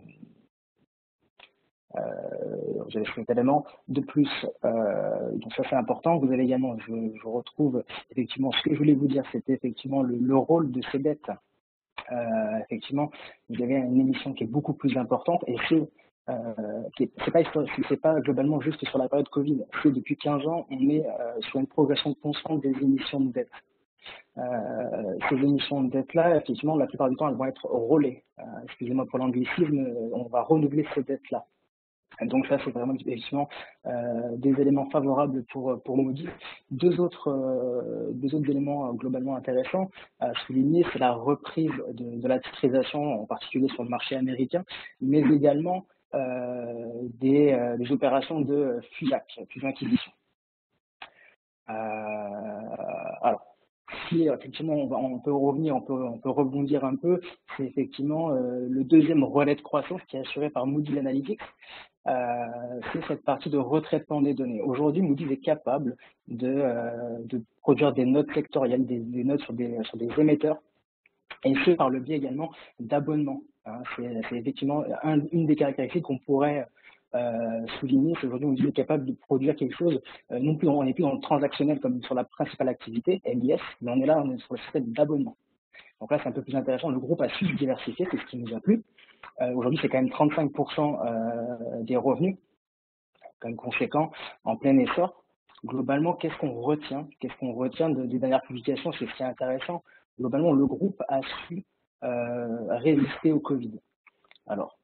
Euh, vous avez cet élément. De plus, euh, donc ça c'est important, vous avez également, je, je retrouve effectivement ce que je voulais vous dire, c'était effectivement le, le rôle de ces dettes. Euh, effectivement, vous avez une émission qui est beaucoup plus importante et c'est euh, c'est pas, c'est pas globalement juste sur la période Covid, c'est depuis quinze ans, on est euh, sur une progression constante des émissions de dette. Euh, ces émissions de dette-là, effectivement, la plupart du temps, elles vont être relais. Euh, excusez-moi pour l'anglicisme, on va renouveler ces dettes-là. Donc ça, c'est vraiment effectivement euh, des éléments favorables pour, pour Moody's. Deux autres, euh, deux autres éléments euh, globalement intéressants à souligner, c'est la reprise de, de la titrisation, en particulier sur le marché américain, mais également euh, des, euh, des opérations de FUSAC, fusion-acquisition. Euh, alors, si effectivement on, va, on peut revenir, on peut, on peut rebondir un peu, c'est effectivement euh, le deuxième relais de croissance qui est assuré par Moody's Analytics. Euh, c'est cette partie de retraitement des données. Aujourd'hui, Moody's est capable de, euh, de produire des notes sectorielles, des, des notes sur des, sur des émetteurs, et ce par le biais également d'abonnements. Hein. C'est effectivement un, une des caractéristiques qu'on pourrait euh, souligner. C'est aujourd'hui Moody's est capable de produire quelque chose, euh, non plus, on n'est plus dans le transactionnel comme sur la principale activité, M I S, mais on est là, on est sur le système d'abonnement. Donc là, c'est un peu plus intéressant. Le groupe a su se diversifier, c'est ce qui nous a plu. Euh, Aujourd'hui, c'est quand même trente-cinq pour cent euh, des revenus, quand même conséquent, en plein essor. Globalement, qu'est-ce qu'on retient Qu'est-ce qu'on retient de, des dernières publications? C'est ce qui est intéressant. Globalement, le groupe a su euh, résister au Covid. Alors,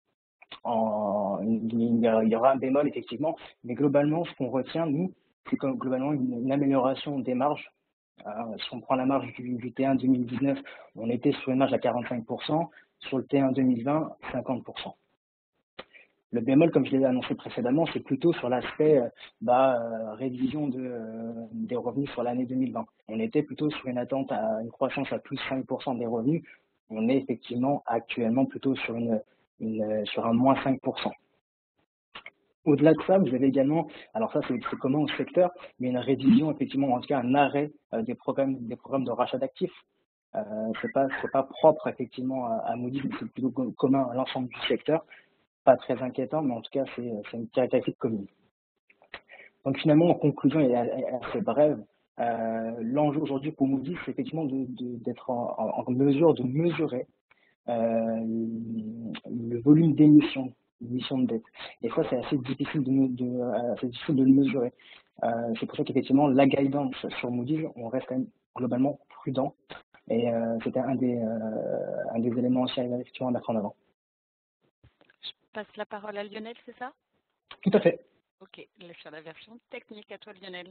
en, il y aura un bémol, effectivement, mais globalement, ce qu'on retient, nous, c'est comme globalement une, une amélioration des marges. Euh, si on prend la marge du, du T un deux mille dix-neuf, on était sur une marge à quarante-cinq pour cent. Sur le T un deux mille vingt, cinquante pour cent. Le bémol, comme je l'ai annoncé précédemment, c'est plutôt sur l'aspect bah, euh, révision de, euh, des revenus sur l'année deux mille vingt. On était plutôt sur une attente à une croissance à plus cinq pour cent des revenus. On est effectivement actuellement plutôt sur, une, une, sur un moins cinq pour cent. Au-delà de ça, vous avez également, alors ça c'est commun au secteur, mais une révision, effectivement, en tout cas un arrêt euh, des, programmes, des programmes de rachat d'actifs. Euh, c'est pas c'est pas propre effectivement à, à Moody's, mais c'est plutôt commun à l'ensemble du secteur. Pas très inquiétant, mais en tout cas c'est une caractéristique commune. Donc finalement, en conclusion et assez brève, euh, l'enjeu aujourd'hui pour Moody's, c'est effectivement d'être en, en, en mesure de mesurer euh, le volume d'émissions, d'émissions de dette. Et ça, c'est assez difficile de, de, assez difficile de le mesurer. Euh, c'est pour ça qu'effectivement, la guidance sur Moody's, on reste quand même globalement prudent. Et euh, c'était un des, euh, un des éléments aussi effectivement à mettre en avant. Je passe la parole à Lionel, c'est ça? Tout à fait. Ok, sur la version technique, à toi Lionel.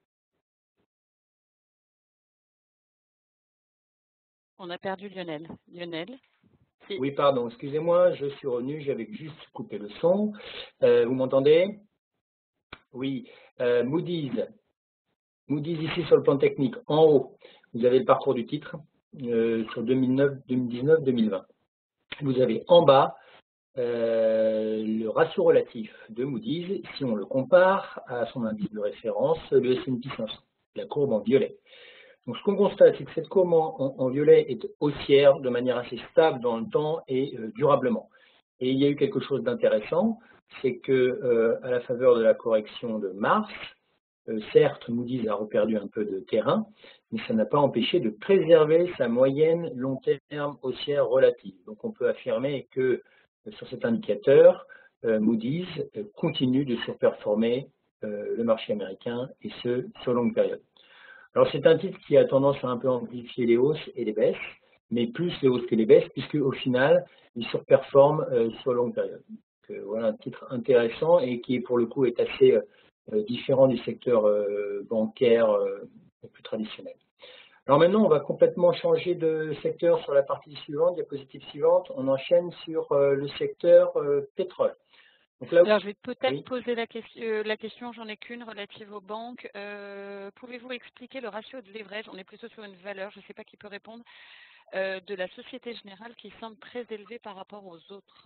On a perdu Lionel. Lionel? Oui, pardon, excusez-moi, je suis revenu, j'avais juste coupé le son. Euh, vous m'entendez? Oui, euh, Moody's. Moody's ici sur le plan technique, en haut, vous avez le parcours du titre euh, sur deux mille neuf, deux mille dix-neuf, deux mille vingt. Vous avez en bas euh, le ratio relatif de Moody's si on le compare à son indice de référence, le S and P cinq cents, la courbe en violet. Donc ce qu'on constate, c'est que cette courbe en, en, en violet est haussière de manière assez stable dans le temps et euh, durablement. Et il y a eu quelque chose d'intéressant, c'est que euh, à la faveur de la correction de mars, Euh, certes, Moody's a reperdu un peu de terrain, mais ça n'a pas empêché de préserver sa moyenne long terme haussière relative. Donc on peut affirmer que euh, sur cet indicateur, euh, Moody's euh, continue de surperformer euh, le marché américain, et ce, sur longue période. Alors, c'est un titre qui a tendance à un peu amplifier les hausses et les baisses, mais plus les hausses que les baisses, puisque au final, il surperforme euh, sur longue période. Donc, euh, voilà un titre intéressant et qui, pour le coup, est assez euh, différent du secteur euh, bancaire euh, plus traditionnel. Alors maintenant, on va complètement changer de secteur sur la partie suivante, diapositive suivante. On enchaîne sur euh, le secteur euh, pétrole. Donc là, alors, je vais peut-être oui. poser la question, euh, la question j'en ai qu'une relative aux banques. Euh, Pouvez-vous expliquer le ratio de leverage? On est plutôt sur une valeur, je ne sais pas qui peut répondre, euh, de la Société Générale qui semble très élevée par rapport aux autres.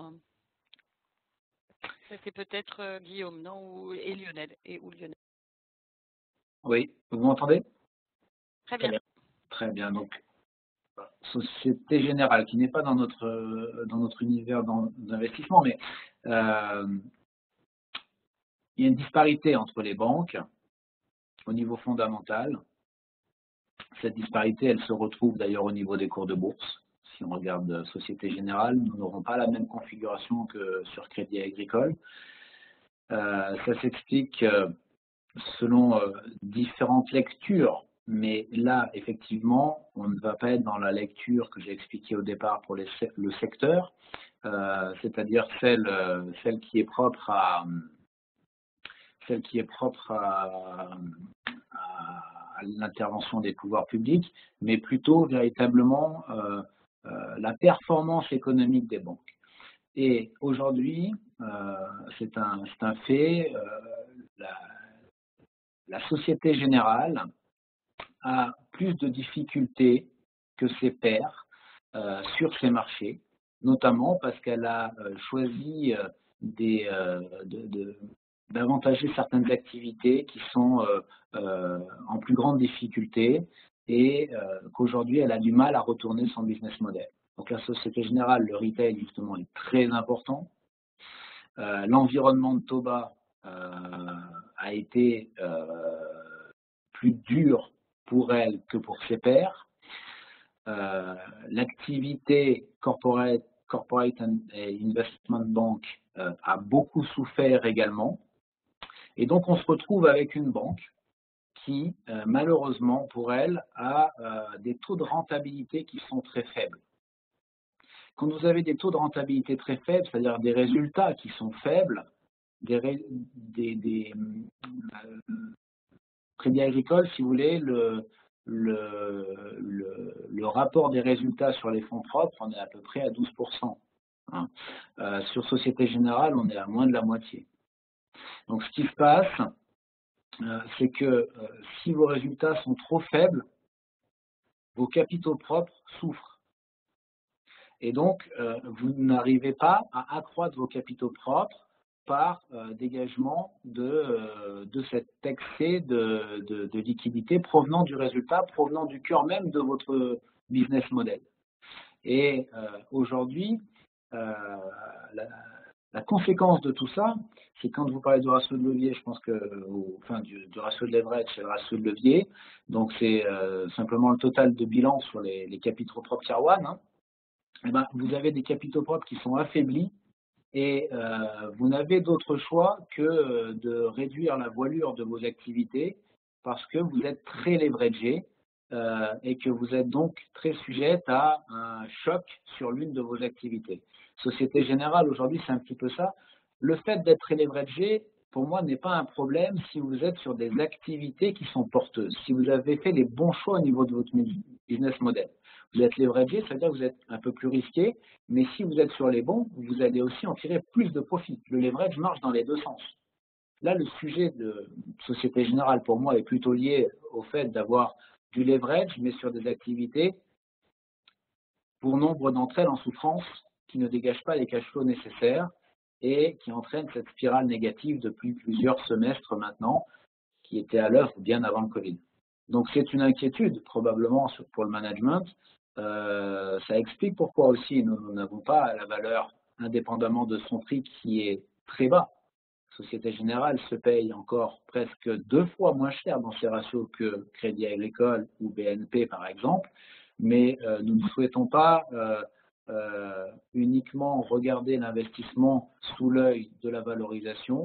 C'est peut-être euh, Guillaume, non, ou, et Lionel, et ou Lionel. Oui, vous m'entendez? Très bien. Très bien. Très bien. Donc, Société Générale, qui n'est pas dans notre dans notre univers d'investissement, mais euh, il y a une disparité entre les banques au niveau fondamental. Cette disparité, elle se retrouve d'ailleurs au niveau des cours de bourse. Si on regarde Société Générale, nous n'aurons pas la même configuration que sur Crédit Agricole. Euh, ça s'explique euh, selon euh, différentes lectures, mais là, effectivement, on ne va pas être dans la lecture que j'ai expliquée au départ pour les, le secteur, euh, c'est-à-dire celle, euh, celle qui est propre à celle qui est propre à, à, à l'intervention des pouvoirs publics, mais plutôt véritablement euh, euh, la performance économique des banques. Et aujourd'hui, euh, c'est un, un fait, euh, la, la Société Générale a plus de difficultés que ses pairs euh, sur ces marchés, notamment parce qu'elle a euh, choisi euh, des, euh, de, de, d'avantager certaines activités qui sont euh, euh, en plus grande difficulté et euh, qu'aujourd'hui elle a du mal à retourner son business model. Donc la Société Générale, le retail justement est très important. Euh, l'environnement de taux bas euh, a été euh, plus dur pour elle que pour ses pairs. Euh, l'activité corporate, corporate and investment bank euh, a beaucoup souffert également. Et donc, on se retrouve avec une banque qui, euh, malheureusement, pour elle, a euh, des taux de rentabilité qui sont très faibles. Quand vous avez des taux de rentabilité très faibles, c'est-à-dire des résultats qui sont faibles, des, des, des euh, Crédit Agricole, si vous voulez, le, le, le, le rapport des résultats sur les fonds propres, on est à peu près à douze pour cent. Hein. Euh, sur Société Générale, on est à moins de la moitié. Donc, ce qui se passe, euh, c'est que euh, si vos résultats sont trop faibles, vos capitaux propres souffrent. Et donc, euh, vous n'arrivez pas à accroître vos capitaux propres par euh, dégagement de, euh, de cet excès de, de, de liquidité provenant du résultat, provenant du cœur même de votre business model. Et euh, aujourd'hui, euh, la, la conséquence de tout ça, c'est quand vous parlez du ratio de levier, je pense que, ou, enfin du, du ratio de leverage, c'est le ratio de levier, donc c'est euh, simplement le total de bilan sur les, les capitaux propres tier one, hein. Eh ben, vous avez des capitaux propres qui sont affaiblis et euh, vous n'avez d'autre choix que de réduire la voilure de vos activités parce que vous êtes très leveragé euh, et que vous êtes donc très sujette à un choc sur l'une de vos activités. Société Générale, aujourd'hui, c'est un petit peu ça. Le fait d'être très leveragé, pour moi, n'est pas un problème si vous êtes sur des activités qui sont porteuses, si vous avez fait les bons choix au niveau de votre business model. Vous êtes leveragé, ça veut dire que vous êtes un peu plus risqué, mais si vous êtes sur les bons, vous allez aussi en tirer plus de profit. Le leverage marche dans les deux sens. Là, le sujet de Société Générale, pour moi, est plutôt lié au fait d'avoir du leverage, mais sur des activités, pour nombre d'entre elles en souffrance, qui ne dégagent pas les cash flows nécessaires et qui entraînent cette spirale négative depuis plusieurs semestres maintenant, qui était à l'œuvre bien avant le Covid. Donc, c'est une inquiétude, probablement, pour le management. Euh, ça explique pourquoi aussi nous n'avons pas la valeur indépendamment de son prix qui est très bas. Société Générale se paye encore presque deux fois moins cher dans ses ratios que Crédit Agricole ou B N P par exemple, mais euh, nous ne souhaitons pas euh, euh, uniquement regarder l'investissement sous l'œil de la valorisation.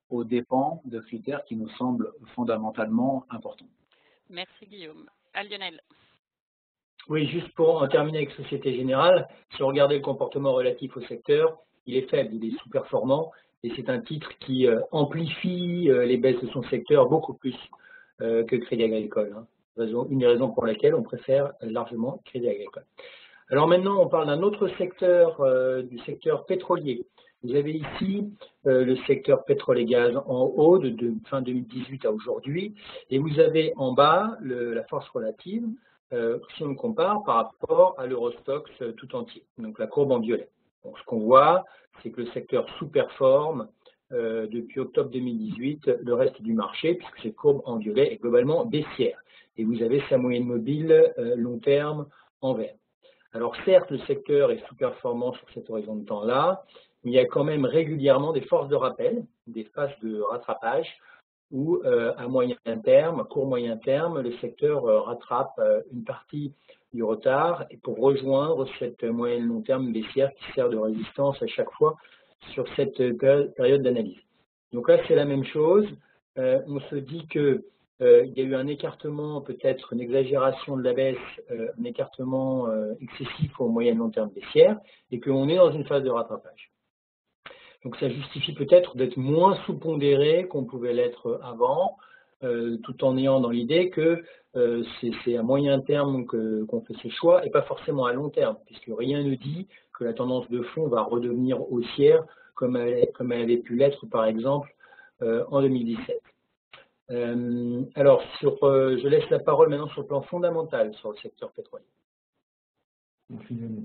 aux dépens de critères qui nous semblent fondamentalement importants. Merci Guillaume. À Lionel. Oui, juste pour en terminer avec Société Générale, si on regardait le comportement relatif au secteur, il est faible, il est sous-performant et c'est un titre qui euh, amplifie euh, les baisses de son secteur beaucoup plus euh, que Crédit Agricole. Hein. Raison, une des raisons pour lesquelles on préfère largement Crédit Agricole. Alors maintenant, on parle d'un autre secteur, euh, du secteur pétrolier. Vous avez ici euh, le secteur pétrole et gaz en haut de, de fin deux mille dix-huit à aujourd'hui et vous avez en bas le, la force relative euh, si on le compare par rapport à l'Eurostoxx euh, tout entier, donc la courbe en violet. Donc, ce qu'on voit, c'est que le secteur sous-performe euh, depuis octobre deux mille dix-huit le reste du marché puisque cette courbe en violet est globalement baissière et vous avez sa moyenne mobile euh, long terme en vert. Alors certes, le secteur est sous-performant sur cet horizon de temps-là, mais il y a quand même régulièrement des forces de rappel, des phases de rattrapage, où euh, à moyen terme, court moyen terme, le secteur euh, rattrape euh, une partie du retard et pour rejoindre cette moyenne long terme baissière qui sert de résistance à chaque fois sur cette période d'analyse. Donc là, c'est la même chose. Euh, on se dit que Euh, il y a eu un écartement, peut-être une exagération de la baisse, euh, un écartement euh, excessif au moyen long terme baissière, et qu'on est dans une phase de rattrapage. Donc ça justifie peut-être d'être moins sous-pondéré qu'on pouvait l'être avant, euh, tout en ayant dans l'idée que euh, c'est à moyen terme que, qu'on fait ces choix, et pas forcément à long terme, puisque rien ne dit que la tendance de fond va redevenir haussière, comme elle, comme elle avait pu l'être par exemple euh, en deux mille dix-sept. Euh, alors, sur, euh, je laisse la parole maintenant sur le plan fondamental sur le secteur pétrolier. Merci Lionel.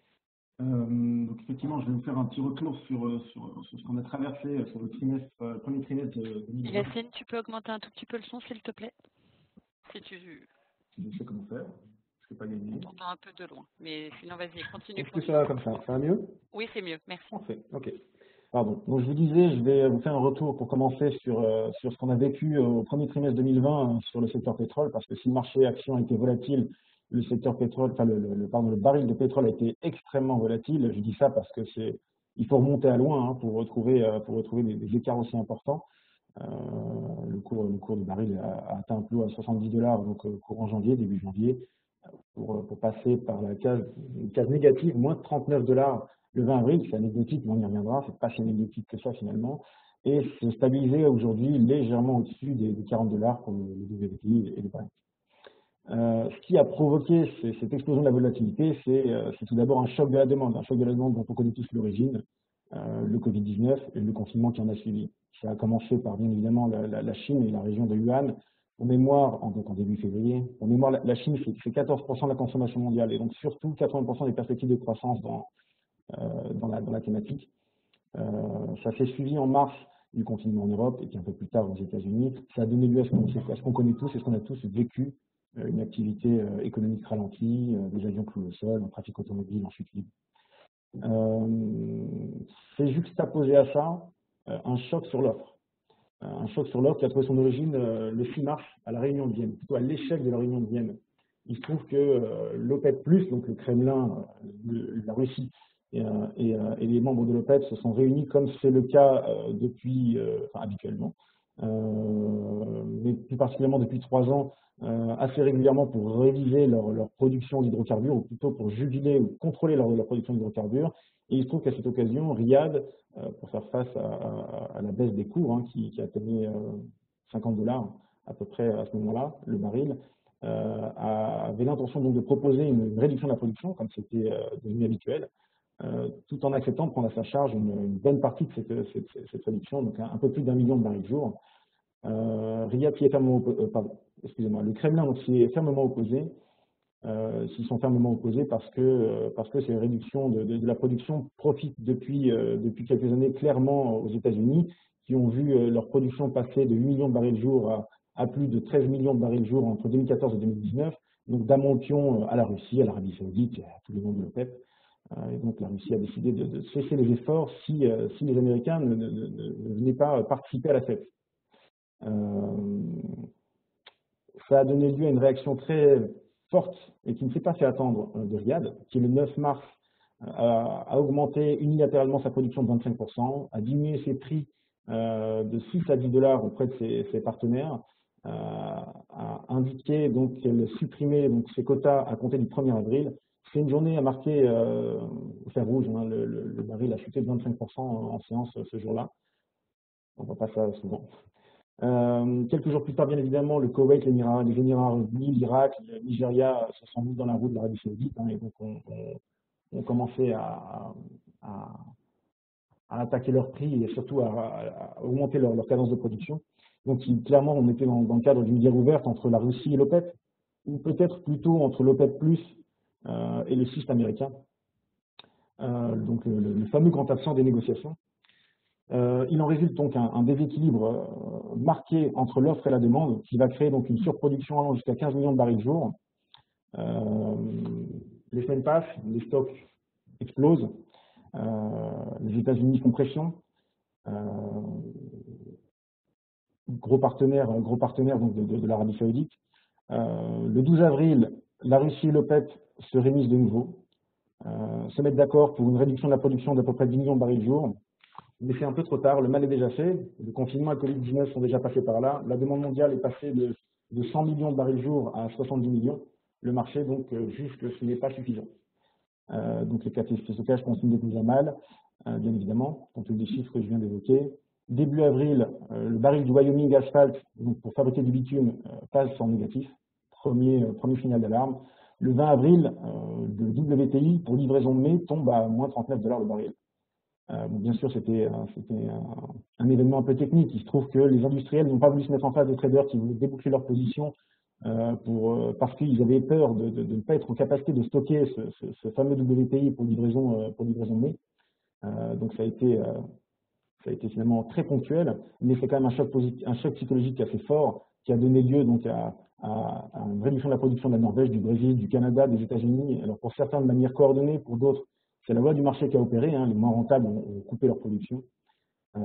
Euh, donc effectivement, je vais vous faire un petit retour sur, sur, sur ce qu'on a traversé sur le trimestre, euh, premier trimestre de deux mille vingt. Yacine, tu peux augmenter un tout petit peu le son, s'il te plaît? Si tu... Je sais comment faire. Je ne peux pas gagner. On t'entend un peu de loin, mais sinon, vas-y, continue. Est-ce que ça va comme ça? Ça va mieux? Oui, c'est mieux, merci. Parfait, ok. Pardon. Donc je vous disais, je vais vous faire un retour pour commencer sur, euh, sur ce qu'on a vécu au premier trimestre deux mille vingt euh, sur le secteur pétrole, parce que si le marché action a été volatile, le secteur pétrole, enfin le, le, pardon, le baril de pétrole a été extrêmement volatile. Je dis ça parce que c'est, il faut remonter à loin hein, pour retrouver, euh, pour retrouver des, des écarts aussi importants. Euh, le cours, le cours du baril a, a atteint un plus haut à soixante-dix dollars donc euh, courant janvier, début janvier, pour, pour passer par la case, une case négative, moins de trente-neuf dollars. Le vingt avril, c'est anecdotique, mais on y reviendra, c'est pas si anecdotique que ça finalement, et se stabiliser aujourd'hui légèrement au-dessus des, des quarante dollars pour le, le W T I et le Brent. Euh, ce qui a provoqué ces, cette explosion de la volatilité, c'est euh, tout d'abord un choc de la demande, un choc de la demande dont on connaît tous l'origine, euh, le Covid dix-neuf et le confinement qui en a suivi. Ça a commencé par bien évidemment la, la, la Chine et la région de Wuhan. Pour mémoire, en, donc en début février, pour mémoire, la, la Chine, c'est quatorze pour cent de la consommation mondiale et donc surtout quatre-vingts pour cent des perspectives de croissance dans Euh, dans, la, dans la thématique. Euh, ça s'est suivi en mars du confinement en Europe et puis un peu plus tard aux États-Unis. Ça a donné lieu à ce qu'on qu connaît tous et ce qu'on a tous vécu, euh, une activité euh, économique ralentie, euh, des avions cloués au sol, un trafic automobile en chute libre. Euh, C'est juxtaposé à ça euh, un choc sur l'offre. Euh, un choc sur l'offre qui a trouvé son origine euh, le six mars à la réunion de Vienne, plutôt à l'échec de la réunion de Vienne. Il se trouve que euh, l'OPEP plus, donc le Kremlin, euh, le, la Russie, Et, euh, et, euh, et les membres de l'OPEP se sont réunis comme c'est le cas euh, depuis, euh, enfin habituellement, euh, mais plus particulièrement depuis trois ans, euh, assez régulièrement pour réviser leur, leur production d'hydrocarbures, ou plutôt pour juguler ou contrôler leur, leur production d'hydrocarbures. Et il se trouve qu'à cette occasion, Riyad, euh, pour faire face à, à, à la baisse des cours, hein, qui, qui atteignait euh, cinquante dollars à peu près à ce moment-là, le baril, euh, avait l'intention donc de proposer une, une réduction de la production, comme c'était euh, devenu habituel, Euh, tout en acceptant de prendre à sa charge une, une bonne partie de cette, cette, cette réduction, donc un, un peu plus d'un million de barils jour. Euh, Riyad qui est fermement euh, pardon, excusez-moi, le Kremlin donc, qui est fermement opposé, euh, s'ils sont fermement opposés parce que euh, parce que ces réductions de, de, de la production profitent depuis euh, depuis quelques années clairement aux États-Unis, qui ont vu euh, leur production passer de huit millions de barils jour à, à plus de treize millions de barils jour entre deux mille quatorze et deux mille dix-neuf, donc d'amontion à la Russie, à l'Arabie Saoudite et à tous les membres de l'OPEP. Et donc la Russie a décidé de, de cesser les efforts si, euh, si les Américains ne, ne, ne, ne venaient pas participer à la fête. Euh, ça a donné lieu à une réaction très forte et qui ne s'est pas fait attendre de Riyad, qui le neuf mars a, a augmenté unilatéralement sa production de vingt-cinq pour cent, a diminué ses prix euh, de six à dix dollars auprès de ses, ses partenaires, euh, a indiqué donc qu'elle supprimait donc, ses quotas à compter du premier avril. C'est une journée à marquer euh, au fer rouge, hein, le, le, le baril a chuté de vingt-cinq pour cent en séance ce jour-là. On ne voit pas ça souvent. Euh, quelques jours plus tard, bien évidemment, le Koweït, les Émirats, les Émirats arabes unis, l'Irak, le Nigeria se sont mis dans la roue de l'Arabie saoudite, hein, et donc on, on, on commençait à, à, à attaquer leurs prix et surtout à, à augmenter leur, leur cadence de production. Donc clairement, on était dans, dans le cadre d'une guerre ouverte entre la Russie et l'OPEP, ou peut-être plutôt entre l'OPEP plus euh, et le système américain, euh, donc le, le fameux grand absent des négociations. Euh, il en résulte donc un, un déséquilibre euh, marqué entre l'offre et la demande, qui va créer donc une surproduction allant jusqu'à quinze millions de barils jour. Euh, les semaines passent, les stocks explosent, euh, les États-Unis font pression. Euh, gros partenaire, gros partenaire donc de, de, de l'Arabie Saoudite. Euh, le douze avril, la Russie et l'OPEP se réunissent de nouveau, euh, se mettent d'accord pour une réduction de la production d'à peu près dix millions de barils jour. Mais c'est un peu trop tard, le mal est déjà fait, le confinement et le Covid dix-neuf sont déjà passés par là, la demande mondiale est passée de, de cent millions de barils jour à soixante-dix millions, le marché donc euh, juge que ce n'est pas suffisant. Euh, donc les capacités de stockage continuent de plus à mal, euh, bien évidemment, compte tenu des chiffres que je viens d'évoquer. Début avril, euh, le baril du Wyoming Asphalt, donc pour fabriquer du bitume, euh, passe en négatif, premier, euh, premier signal d'alarme. Le vingt avril, euh, le W T I pour livraison de mai tombe à moins trente-neuf dollars le baril. Euh, bon, bien sûr, c'était un, un événement un peu technique. Il se trouve que les industriels n'ont pas voulu se mettre en face des traders qui voulaient déboucler leur position euh, pour, euh, parce qu'ils avaient peur de, de, de ne pas être en capacité de stocker ce, ce, ce fameux W T I pour livraison, euh, pour livraison de mai. Euh, donc ça a été, euh, ça a été finalement très ponctuel, mais c'est quand même un choc, un choc psychologique assez fort qui a donné lieu donc à, à, à une réduction de la production de la Norvège, du Brésil, du Canada, des États-Unis. Alors pour certains de manière coordonnée, pour d'autres c'est la loi du marché qui a opéré, hein, les moins rentables ont, ont coupé leur production. Euh,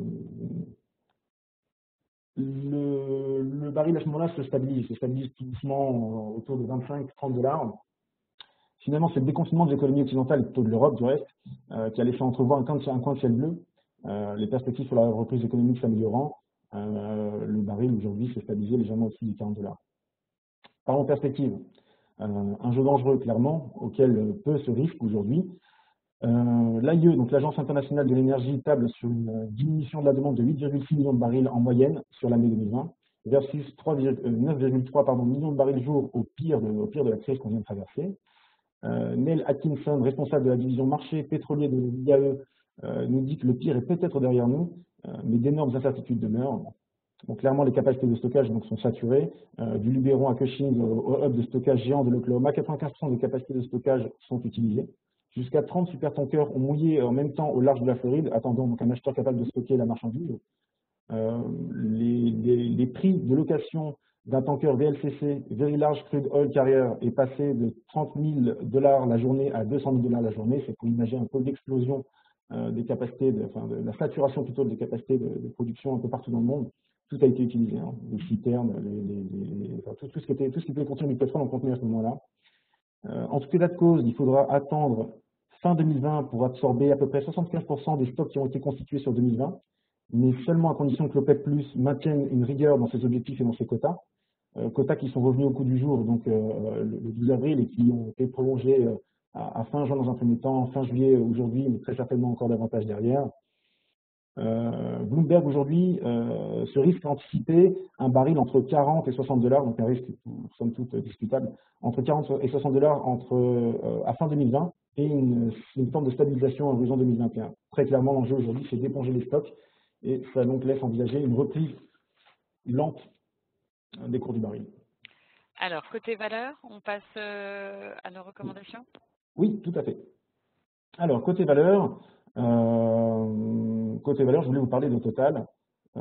le, le baril à ce moment-là se stabilise, se stabilise tout doucement autour de vingt-cinq à trente dollars. Finalement, c'est le déconfinement de l'économie occidentale et plutôt de l'Europe, du reste, euh, qui a laissé entrevoir un coin de, un coin de ciel bleu, euh, les perspectives sur la reprise économique s'améliorant. Euh, le baril aujourd'hui s'est stabilisé légèrement au-dessus des quarante dollars. Parlons perspective. Euh, un jeu dangereux, clairement, auquel peut ce risque aujourd'hui. Euh, L'A I E, donc l'Agence internationale de l'énergie, table sur une diminution de la demande de huit virgule six millions de barils en moyenne sur l'année deux mille vingt, versus neuf virgule trois millions de barils jour au pire de, au pire de la crise qu'on vient de traverser. Euh, Neil Atkinson, responsable de la division marché pétrolier de l'I A E, euh, nous dit que le pire est peut-être derrière nous, euh, mais d'énormes incertitudes demeurent. Donc clairement, les capacités de stockage donc, sont saturées. Euh, du Luberon à Cushing au, au hub de stockage géant de l'Oklahoma, quatre-vingt-quinze pour cent des capacités de stockage sont utilisées. Jusqu'à trente supertankers ont mouillé en même temps au large de la Floride, attendant donc un acheteur capable de stocker la marchandise. Euh, les, les, les prix de location d'un tanker V L C C, Very Large Crude Oil Carrier, est passé de trente mille dollars la journée à deux cent mille dollars la journée. C'est pour imaginer un peu l'explosion euh, des capacités, de, enfin de la saturation plutôt des capacités de, de production un peu partout dans le monde. Tout a été utilisé, hein, les citernes, les, les, les, enfin, tout, tout, ce qui était, tout ce qui pouvait contenir du pétrole en contenu à ce moment-là. Euh, en tout état de cause, il faudra attendre fin deux mille vingt pour absorber à peu près soixante-quinze pour cent des stocks qui ont été constitués sur deux mille vingt, mais seulement à condition que l'OPEP plus maintienne une rigueur dans ses objectifs et dans ses quotas. Euh, quotas qui sont revenus au coup du jour donc euh, le, le douze avril et qui ont été prolongés euh, à, à fin juin dans un premier temps, fin juillet aujourd'hui, mais très certainement encore davantage derrière. Euh, Bloomberg aujourd'hui euh, se risque à anticiper un baril entre quarante et soixante dollars, donc un risque somme toute discutable, entre quarante et soixante dollars entre, euh, à fin deux mille vingt et une, une forme de stabilisation à horizon deux mille vingt et un. Très clairement, l'enjeu aujourd'hui, c'est d'éponger les stocks et ça donc laisse envisager une reprise lente des cours du baril. Alors, côté valeur, on passe euh, à nos recommandations? Oui, tout à fait. Alors, côté valeur, euh, côté valeur, je voulais vous parler de Total. Euh,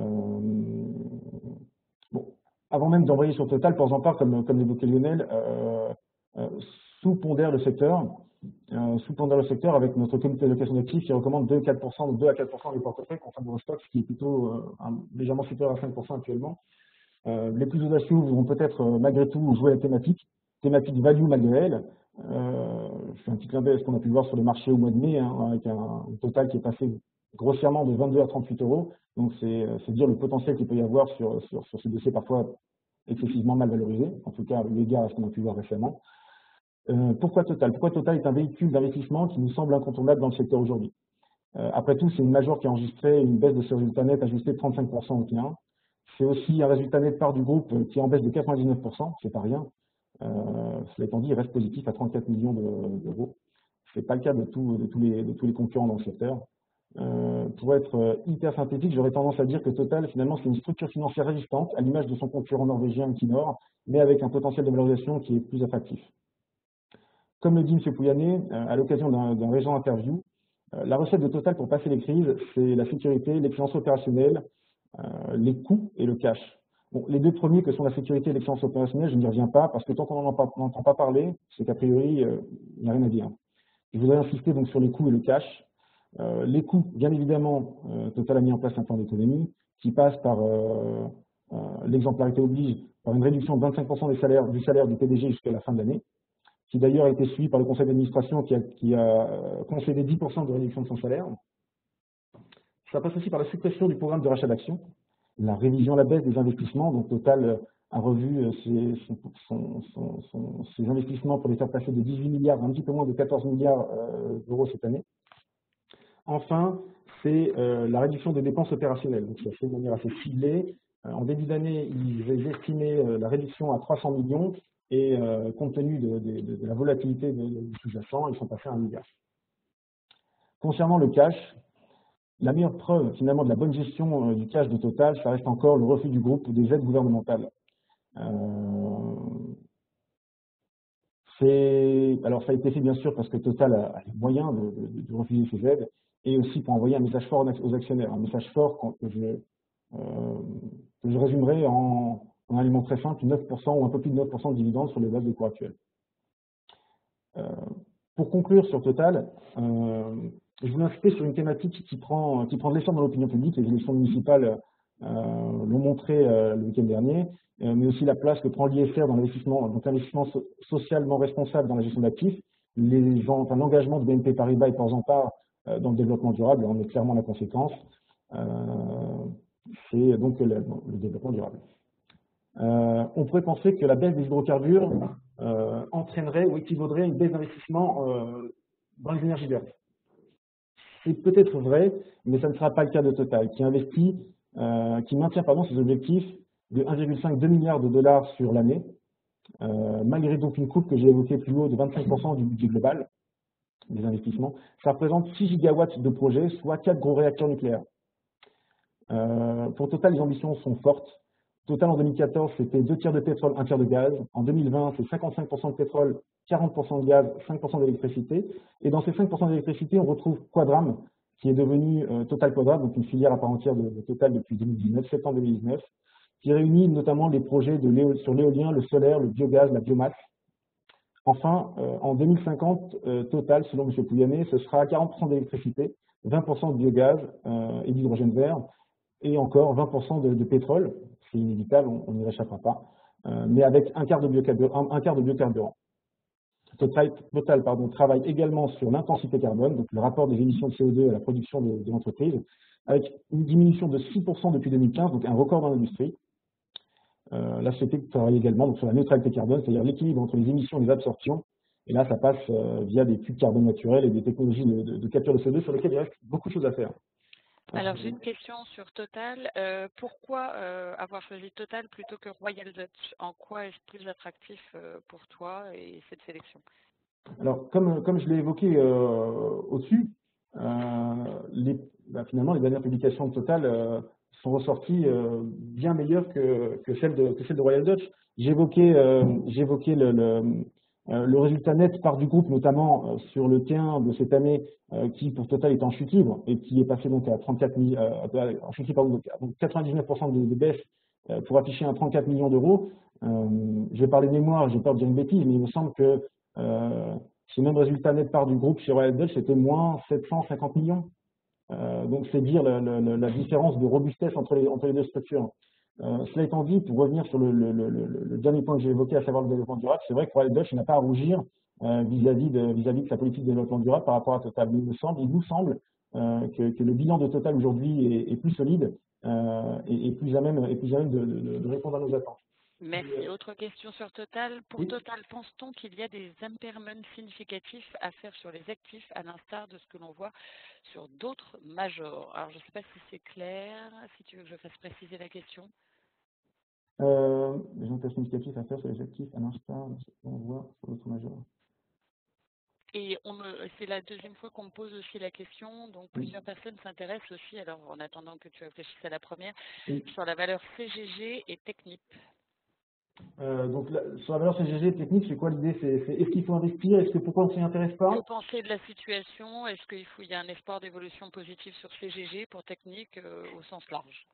bon, avant même d'envoyer sur Total, pour en part, comme, comme l'évoquait Lionel, euh, euh, sous-pondère le secteur, euh, sous-pondère le secteur avec notre comité d'allocation d'actifs qui recommande deux à quatre pour cent, deux à quatre pour cent des portefeuilles contre un stock, ce qui est plutôt euh, un, légèrement supérieur à cinq pour cent actuellement. Euh, les plus audacieux vont peut-être euh, malgré tout jouer la thématique, thématique value malgré elle. Euh, je fais un petit clin d'œil à ce qu'on a pu voir sur les marchés au mois de mai, hein, avec un, un Total qui est passé grossièrement de vingt-deux à trente-huit euros. Donc c'est dire le potentiel qu'il peut y avoir sur, sur, sur ce dossier parfois excessivement mal valorisé, en tout cas eu égard à ce qu'on a pu voir récemment. Euh, pourquoi Total Pourquoi Total est un véhicule d'investissement qui nous semble incontournable dans le secteur aujourd'hui? euh, Après tout, c'est une major qui a enregistré une baisse de ses résultats nets ajustés de trente-cinq pour cent au T un. C'est aussi un résultat net part du groupe qui est en baisse de quatre-vingt-dix-neuf pour cent, c'est pas rien. Euh, cela étant dit, il reste positif à trente-quatre millions d'euros. Ce n'est pas le cas de, tout, de, tous les, de tous les concurrents dans le secteur. Euh, pour être hyper synthétique, j'aurais tendance à dire que Total, finalement, c'est une structure financière résistante, à l'image de son concurrent norvégien Equinor, mais avec un potentiel de valorisation qui est plus attractif. Comme le dit M. Pouyanné, euh, à l'occasion d'un récent interview, euh, la recette de Total pour passer les crises, c'est la sécurité, l'excellence opérationnelle, euh, les coûts et le cash. Bon, les deux premiers que sont la sécurité et l'excellence opérationnelle, je n'y reviens pas, parce que tant qu'on n'en entend pas parler, c'est qu'a priori, euh, il n'y a rien à dire. Je voudrais insister donc sur les coûts et le cash. Euh, les coûts, bien évidemment, euh, Total a mis en place un plan d'économie qui passe par euh, euh, l'exemplarité oblige, par une réduction de vingt-cinq pour cent des salaires, du salaire du P D G jusqu'à la fin de l'année, qui d'ailleurs a été suivi par le conseil d'administration qui a, qui a concédé dix pour cent de réduction de son salaire. Ça passe aussi par la suppression du programme de rachat d'actions, la révision à la baisse des investissements, donc Total a revu ses, son, son, son, ses investissements pour les faire passer de dix-huit milliards à un petit peu moins de quatorze milliards euh, d'euros cette année. Enfin, c'est euh, la réduction des dépenses opérationnelles. Donc, ça se fait de manière assez ciblée. Euh, en début d'année, ils estimaient euh, la réduction à trois cents millions et euh, compte tenu de, de, de, de la volatilité du sous-jacent, ils sont passés à un milliard. Concernant le cash, la meilleure preuve finalement de la bonne gestion euh, du cash de Total, ça reste encore le refus du groupe des aides gouvernementales. Euh, alors ça a été fait bien sûr parce que Total a, a les moyens de, de, de refuser ces aides et aussi pour envoyer un message fort aux actionnaires, un message fort que je, euh, que je résumerai en, en un élément très simple, neuf pour cent ou un peu plus de neuf pour cent de dividendes sur les bases de cours actuelles. Euh, pour conclure sur Total, euh, je voulais insister sur une thématique qui prend, qui prend de l'essor dans l'opinion publique. Les élections municipales euh, l'ont montré euh, le week-end dernier, euh, mais aussi la place que prend l'I S R dans l'investissement, donc l'investissement so socialement responsable dans la gestion d'actifs, enfin, l'engagement de B N P Paribas et Porzampar euh, dans le développement durable, on est clairement la conséquence. Euh, C'est donc le, le développement durable. Euh, on pourrait penser que la baisse des hydrocarbures euh, entraînerait ou équivaudrait à une baisse d'investissement euh, dans les énergies vertes. C'est peut-être vrai, mais ça ne sera pas le cas de Total, qui investit, euh, qui maintient pardon, ses objectifs de un virgule cinq à deux milliards de dollars sur l'année, euh, malgré donc une coupe que j'ai évoquée plus haut de vingt-cinq pour cent du budget global des investissements. Ça représente six gigawatts de projets, soit quatre gros réacteurs nucléaires. Euh, pour Total, les ambitions sont fortes. Total en deux mille quatorze, c'était deux tiers de pétrole, un tiers de gaz. En deux mille vingt, c'est cinquante-cinq pour cent de pétrole, quarante pour cent de gaz, cinq pour cent d'électricité. Et dans ces cinq pour cent d'électricité, on retrouve Quadram, qui est devenu euh, Total Quadram, donc une filière à part entière de, de Total depuis deux mille dix-neuf, septembre deux mille dix-neuf, qui réunit notamment les projets de l'éo, sur l'éolien, le solaire, le biogaz, la biomasse. Enfin, euh, en deux mille cinquante, euh, Total, selon M. Pouyanné, ce sera quarante pour cent d'électricité, vingt pour cent de biogaz euh, et d'hydrogène vert, et encore vingt pour cent de, de pétrole. C'est inévitable, on n'y échappera pas, euh, mais avec un quart de biocarburant. Un, un quart de biocarburant. Total, Total pardon, travaille également sur l'intensité carbone, donc le rapport des émissions de C O deux à la production de, de l'entreprise, avec une diminution de six pour cent depuis deux mille quinze, donc un record dans l'industrie. Euh, la société travaille également donc, sur la neutralité carbone, c'est-à-dire l'équilibre entre les émissions et les absorptions. Et là, ça passe euh, via des puits de carbone naturel et des technologies de, de, de capture de C O deux sur lesquelles il reste beaucoup de choses à faire. Alors, j'ai une question sur Total. Euh, pourquoi euh, avoir choisi Total plutôt que Royal Dutch? En quoi est-ce plus attractif euh, pour toi et cette sélection? Alors, comme, comme je l'ai évoqué euh, au-dessus, euh, les, bah, finalement, les dernières publications de Total euh, sont ressorties euh, bien meilleures que, que, celles de, que celles de Royal Dutch. J'évoquais euh, j'évoquais le, le, euh, le résultat net part du groupe, notamment euh, sur le T un de cette année, euh, qui pour Total est en chute libre et qui est passé donc à trente-quatre millions, euh, en chute libre, pardon, donc quatre-vingt-dix-neuf pour cent de, de baisse euh, pour afficher un trente-quatre millions d'euros. Euh, je vais parler de mémoire, j'ai peur de dire une bêtise, mais il me semble que euh, ce même résultat net part du groupe chez Royal Dutch, c'était moins sept cent cinquante millions. Euh, donc c'est dire la, la, la différence de robustesse entre les, entre les deux structures. Euh, cela étant dit, pour revenir sur le, le, le, le dernier point que j'ai évoqué, à savoir le développement durable, c'est vrai que Royal Dutch n'a pas à rougir vis-à-vis euh, vis-à-vis de, vis-à-vis de sa politique de développement durable par rapport à Total. Il me semble, il nous semble euh, que, que le bilan de Total aujourd'hui est, est plus solide euh, et, et plus à même, et plus à même de, de, de répondre à nos attentes. Merci. Autre question sur Total. Pour Oui. Total, pense-t-on qu'il y a des impairments significatifs à faire sur les actifs, à l'instar de ce que l'on voit sur d'autres majors? Alors, je ne sais pas si c'est clair, si tu veux que je fasse préciser la question. Euh, des impairments significatifs à faire sur les actifs, à l'instar de ce qu'on voit sur d'autres majors. Et on me- c'est la deuxième fois qu'on me pose aussi la question, donc plusieurs personnes s'intéressent aussi, alors en attendant que tu réfléchisses à la première, Oui. sur la valeur C G G et Technip. Euh, donc, la, sur la valeur C G G technique, c'est quoi l'idée? C'est est, est-ce qu'il faut investir? Est-ce que pourquoi on s'y intéresse pas? Que penser de la situation? Est-ce qu'il faut, il y a un espoir d'évolution positive sur C G G pour Technique euh, au sens large?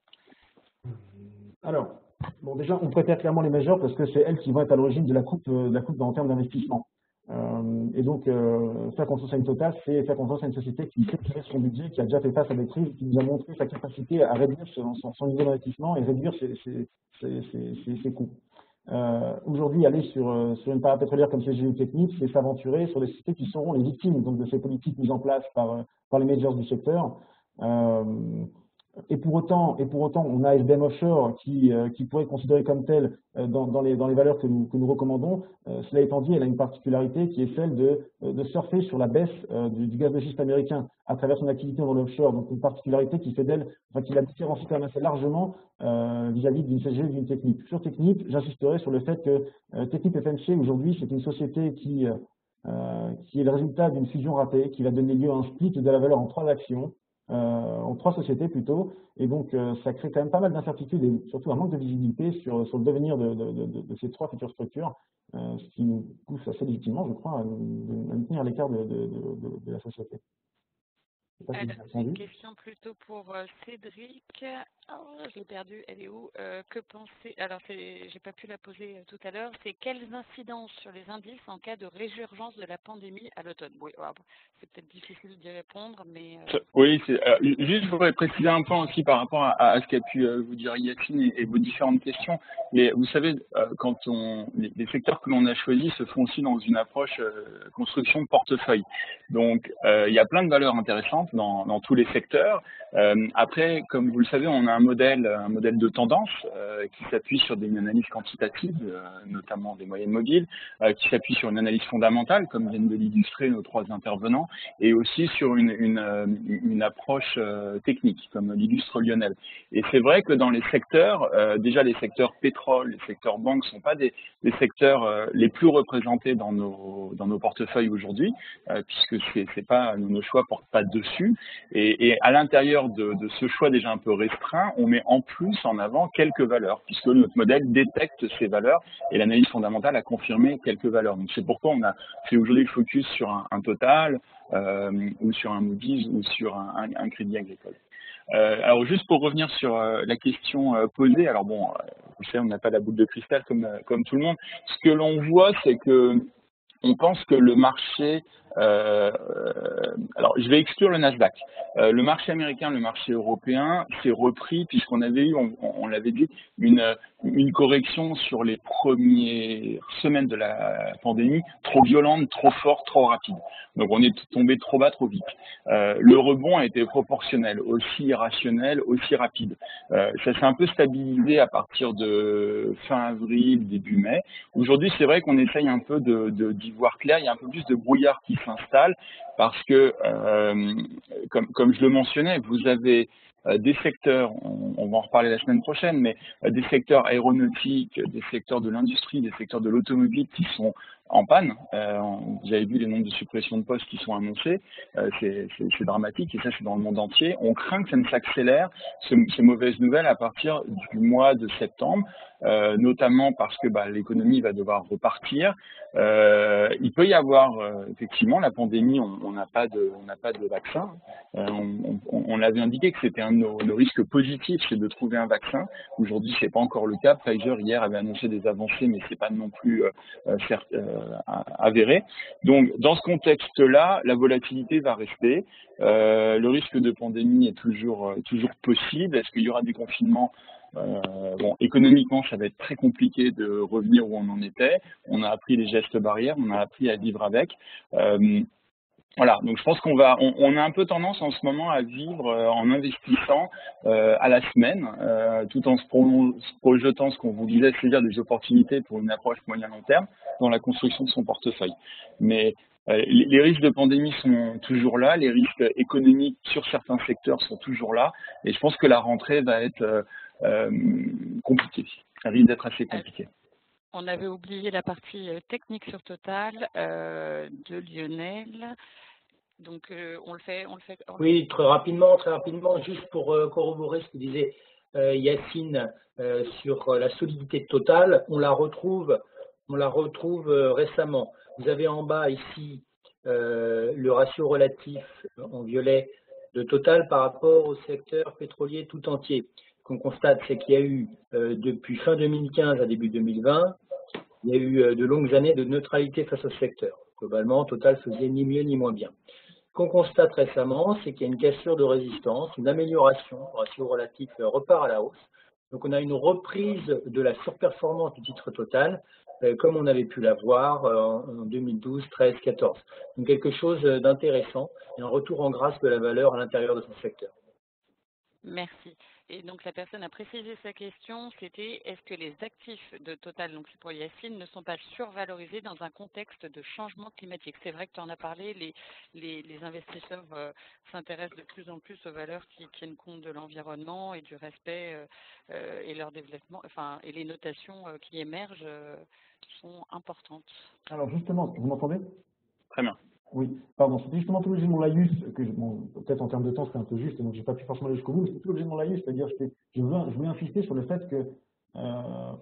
Alors, bon, déjà, on préfère clairement les majors parce que c'est elles qui vont être à l'origine de la coupe, euh, de la coupe en termes d'investissement. Euh, et donc, euh, faire confiance à une Total, c'est faire confiance à une société qui sait gérer son budget, qui a déjà fait face à des crises, qui nous a montré sa capacité à réduire son, son, son niveau d'investissement et réduire ses, ses, ses, ses, ses coûts. Euh, Aujourd'hui, aller sur, euh, sur une parapétrolière comme C G G Technique, c'est s'aventurer sur des sociétés qui seront les victimes donc, de ces politiques mises en place par, par les majors du secteur. Euh, Et pour autant, et pour autant, on a S B M Offshore qui, euh, qui pourrait être considéré comme tel euh, dans, dans, les, dans les valeurs que nous, que nous recommandons. Euh, cela étant dit, elle a une particularité qui est celle de, de surfer sur la baisse euh, du, du gaz de schiste américain à travers son activité dans l'offshore. Donc une particularité qui fait d'elle, enfin qui la différencie quand même assez largement euh, vis-à-vis d'une C G G et d'une Technip. Sur Technip, j'insisterai sur le fait que euh, Technip F M C aujourd'hui, c'est une société qui, euh, qui est le résultat d'une fusion ratée, qui va donner lieu à un split de la valeur en trois actions. Euh, en trois sociétés plutôt, et donc euh, ça crée quand même pas mal d'incertitudes et surtout un manque de visibilité sur, sur le devenir de, de, de, de ces trois futures structures, euh, ce qui nous pousse assez légitimement, je crois, à nous, à nous tenir à l'écart de, de, de, de la société. Alors, une question plutôt pour euh, Cédric. Oh, je l'ai perdue, elle est où? euh, Que penser? Alors, j'ai pas pu la poser euh, tout à l'heure. C'est quelles incidences sur les indices en cas de résurgence de la pandémie à l'automne? Oui, c'est peut-être difficile d'y répondre, mais. Euh... Oui, c'est, euh, juste je voudrais préciser un point aussi par rapport à, à ce qu'a pu euh, vous dire Yacine et, et vos différentes questions. Mais vous savez, euh, quand on, les, les secteurs que l'on a choisis se font aussi dans une approche euh, construction de portefeuille. Donc, euh, il y a plein de valeurs intéressantes dans, dans tous les secteurs. Euh, après, comme vous le savez, on a un modèle, un modèle de tendance euh, qui s'appuie sur des analyses quantitatives, euh, notamment des moyennes mobiles, euh, qui s'appuie sur une analyse fondamentale, comme viennent de l'illustrer nos trois intervenants, et aussi sur une, une, une approche euh, technique, comme l'illustre Lionel. Et c'est vrai que dans les secteurs, euh, déjà les secteurs pétrole, les secteurs banques ne sont pas des, des secteurs euh, les plus représentés dans nos, dans nos portefeuilles aujourd'hui, euh, puisque c'est, c'est pas, nos choix ne portent pas dessus. Et, et à l'intérieur de, de ce choix déjà un peu restreint, on met en plus en avant quelques valeurs, puisque notre modèle détecte ces valeurs et l'analyse fondamentale a confirmé quelques valeurs. Donc c'est pourquoi on a fait aujourd'hui le focus sur un, un Total, euh, ou sur un Moody's ou sur un, un, un Crédit Agricole. Euh, alors juste pour revenir sur euh, la question euh, posée, alors bon, euh, vous savez, on n'a pas la boule de cristal comme, euh, comme tout le monde. Ce que l'on voit, c'est que on pense que le marché, euh, alors je vais exclure le Nasdaq, euh, le marché américain, le marché européen s'est repris puisqu'on avait eu, on, on l'avait dit, une, une correction sur les premières semaines de la pandémie trop violente, trop forte, trop rapide. Donc on est tombé trop bas, trop vite. Euh, le rebond a été proportionnel, aussi irrationnel, aussi rapide. Euh, ça s'est un peu stabilisé à partir de fin avril, début mai. Aujourd'hui, c'est vrai qu'on essaye un peu de, de, d'y voir clair. Il y a un peu plus de brouillard qui s'installe parce que, euh, comme, comme je le mentionnais, vous avez euh, des secteurs, on, on va en reparler la semaine prochaine, mais euh, des secteurs aéronautiques, des secteurs de l'industrie, des secteurs de l'automobile qui sont en panne. Euh, vous avez vu les nombres de suppressions de postes qui sont annoncés. Euh, c'est, c'est, c'est dramatique et ça, c'est dans le monde entier. On craint que ça ne s'accélère, ce, ces mauvaises nouvelles, à partir du mois de septembre. Euh, notamment parce que bah, l'économie va devoir repartir. Euh, il peut y avoir euh, effectivement la pandémie, on n'a pas de, on n'a pas de vaccin. Euh, on, on, on avait indiqué que c'était un de nos, nos risques positifs, c'est de trouver un vaccin. Aujourd'hui, c'est pas encore le cas. Pfizer hier avait annoncé des avancées, mais c'est pas non plus euh, certes, euh, avéré. Donc, dans ce contexte-là, la volatilité va rester. Euh, le risque de pandémie est toujours, toujours possible. Est-ce qu'il y aura des confinements? Euh, bon, économiquement, ça va être très compliqué de revenir où on en était. On a appris les gestes barrières, on a appris à vivre avec. Euh, Voilà, donc je pense qu'on va, on, on a un peu tendance en ce moment à vivre euh, en investissant euh, à la semaine, euh, tout en se, pro se projetant, ce qu'on vous disait, c'est-à-dire des opportunités pour une approche moyen-long terme dans la construction de son portefeuille. Mais euh, les, les risques de pandémie sont toujours là, les risques économiques sur certains secteurs sont toujours là, et je pense que la rentrée va être euh, euh, compliquée, ça risque d'être assez compliqué. On avait oublié la partie technique sur Total euh, de Lionel. Donc, euh, on le fait, on le fait. On oui, très rapidement, très rapidement, juste pour euh, corroborer ce que disait euh, Yacine euh, sur euh, la solidité de Total, on la retrouve, on la retrouve euh, récemment. Vous avez en bas ici euh, le ratio relatif en violet de Total par rapport au secteur pétrolier tout entier. Ce qu'on constate, c'est qu'il y a eu euh, depuis fin deux mille quinze à début deux mille vingt, il y a eu euh, de longues années de neutralité face au secteur. Globalement, Total faisait ni mieux ni moins bien. Ce qu'on constate récemment, c'est qu'il y a une cassure de résistance, une amélioration, le ratio relatif repart à la hausse. Donc on a une reprise de la surperformance du titre Total, euh, comme on avait pu la voir euh, en deux mille douze, treize, quatorze. Donc quelque chose d'intéressant et un retour en grâce de la valeur à l'intérieur de son secteur. Merci. Et donc la personne a précisé sa question, c'était est-ce que les actifs de Total, donc c'est pour Yacine, ne sont pas survalorisés dans un contexte de changement climatique? C'est vrai que tu en as parlé, les, les, les investisseurs euh, s'intéressent de plus en plus aux valeurs qui tiennent compte de l'environnement et du respect euh, euh, et leur développement, enfin et les notations euh, qui émergent euh, sont importantes. Alors justement, vous m'entendez? Très bien. Oui, pardon, c'était justement tout l'objet de mon laïus, que bon, peut-être en termes de temps c'était un peu juste, donc j'ai pas pu forcément aller jusqu'au bout, mais c'est tout l'objet de mon laïus, c'est-à-dire que je veux, je voulais insister sur le fait que, euh,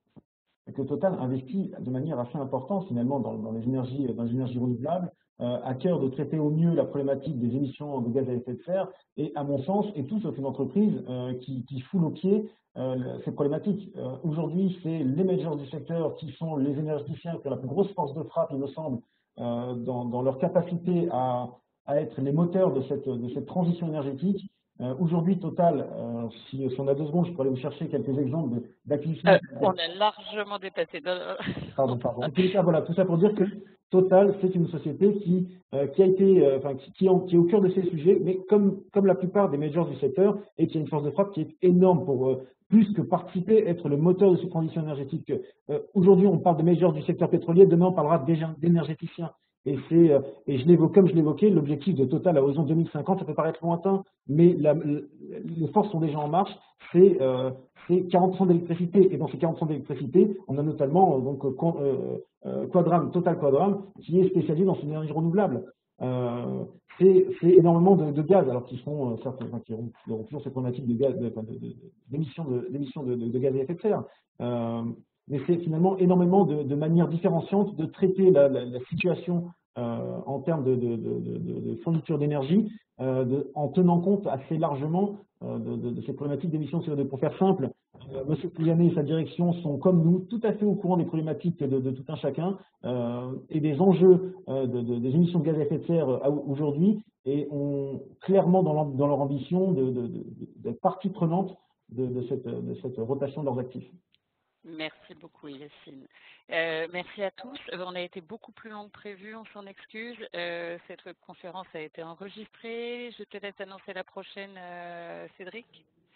que Total investit de manière assez importante finalement dans, dans les énergies, dans les énergies renouvelables, euh, à cœur de traiter au mieux la problématique des émissions de gaz à effet de serre, et à mon sens, et tout sauf une entreprise euh, qui, qui foule aux pieds euh, ces problématiques. Euh, Aujourd'hui, c'est les managers du secteur qui sont les énergéticiens qui ont la plus grosse force de frappe, il me semble, Euh, dans, dans leur capacité à, à être les moteurs de cette, de cette transition énergétique. Euh, Aujourd'hui, Total, euh, si, si on a deux secondes, je pourrais aller vous chercher quelques exemples d'acquisitions. Euh, on a largement dépassé. Pardon, pardon. En tous les cas, voilà, tout ça pour dire que Total, c'est une société qui, euh, qui a été, euh, enfin, qui, qui, qui est au cœur de ces sujets, mais comme, comme la plupart des majors du secteur, et qui a une force de frappe qui est énorme pour euh, plus que participer, être le moteur de cette transition énergétique. Euh, Aujourd'hui, on parle de majors du secteur pétrolier, demain, on parlera d'énergéticiens. Et, euh, et je l'évoque, comme je l'évoquais, l'objectif de Total à horizon deux mille cinquante, ça peut paraître lointain, mais la, les forces sont déjà en marche, c'est euh, quarante pour cent d'électricité. Et dans ces quarante pour cent d'électricité, on a notamment donc, euh, euh, Quadram, Total Quadram, qui est spécialisé dans ces énergies renouvelables. Euh, c'est énormément de, de gaz, alors qu'ils sont euh, certes, enfin, qui auront, qui auront toujours ces problématiques de gaz, d'émissions de, de, de, de, de gaz à effet de serre. Euh, mais c'est finalement énormément de, de manières différenciantes de traiter la, la, la situation euh, en termes de, de, de, de, de fourniture d'énergie, euh, en tenant compte assez largement euh, de, de, de ces problématiques d'émissions de C O deux. Pour faire simple, euh, M. Pouyanné et sa direction sont, comme nous, tout à fait au courant des problématiques de, de tout un chacun euh, et des enjeux euh, de, de, des émissions de gaz à effet de serre euh, aujourd'hui, et ont clairement dans leur, dans leur ambition d'être de, de, de, de partie prenante de, de, cette, de cette rotation de leurs actifs. Merci beaucoup, Yacine. Euh, merci à tous. On a été beaucoup plus long que prévu, on s'en excuse. Euh, cette conférence a été enregistrée. Je te laisse annoncer la prochaine, euh, Cédric.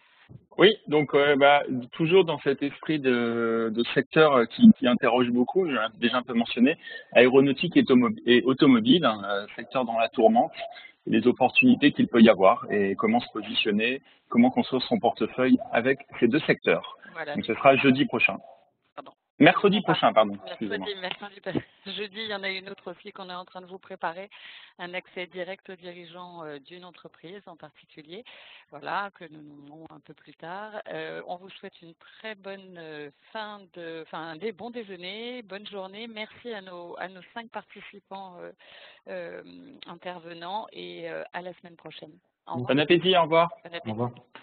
Oui, donc euh, bah, toujours dans cet esprit de, de secteur qui, qui interroge beaucoup, j'ai déjà un peu mentionné, aéronautique et, et automobile, hein, secteur dans la tourmente, les opportunités qu'il peut y avoir et comment se positionner, comment construire son portefeuille avec ces deux secteurs. Voilà. Donc ce sera jeudi prochain. Pardon. Mercredi prochain, pardon. Mercredi, mercrredi, jeudi, il y en a une autre aussi qu'on est en train de vous préparer, un accès direct aux dirigeants euh, d'une entreprise en particulier, voilà, que nous nommerons un peu plus tard. Euh, on vous souhaite une très bonne euh, fin de, enfin, des bons déjeuners, bonne journée. Merci à nos, à nos cinq participants euh, euh, intervenants et euh, à la semaine prochaine. Bon appétit, au revoir. Bon appétit. Au revoir.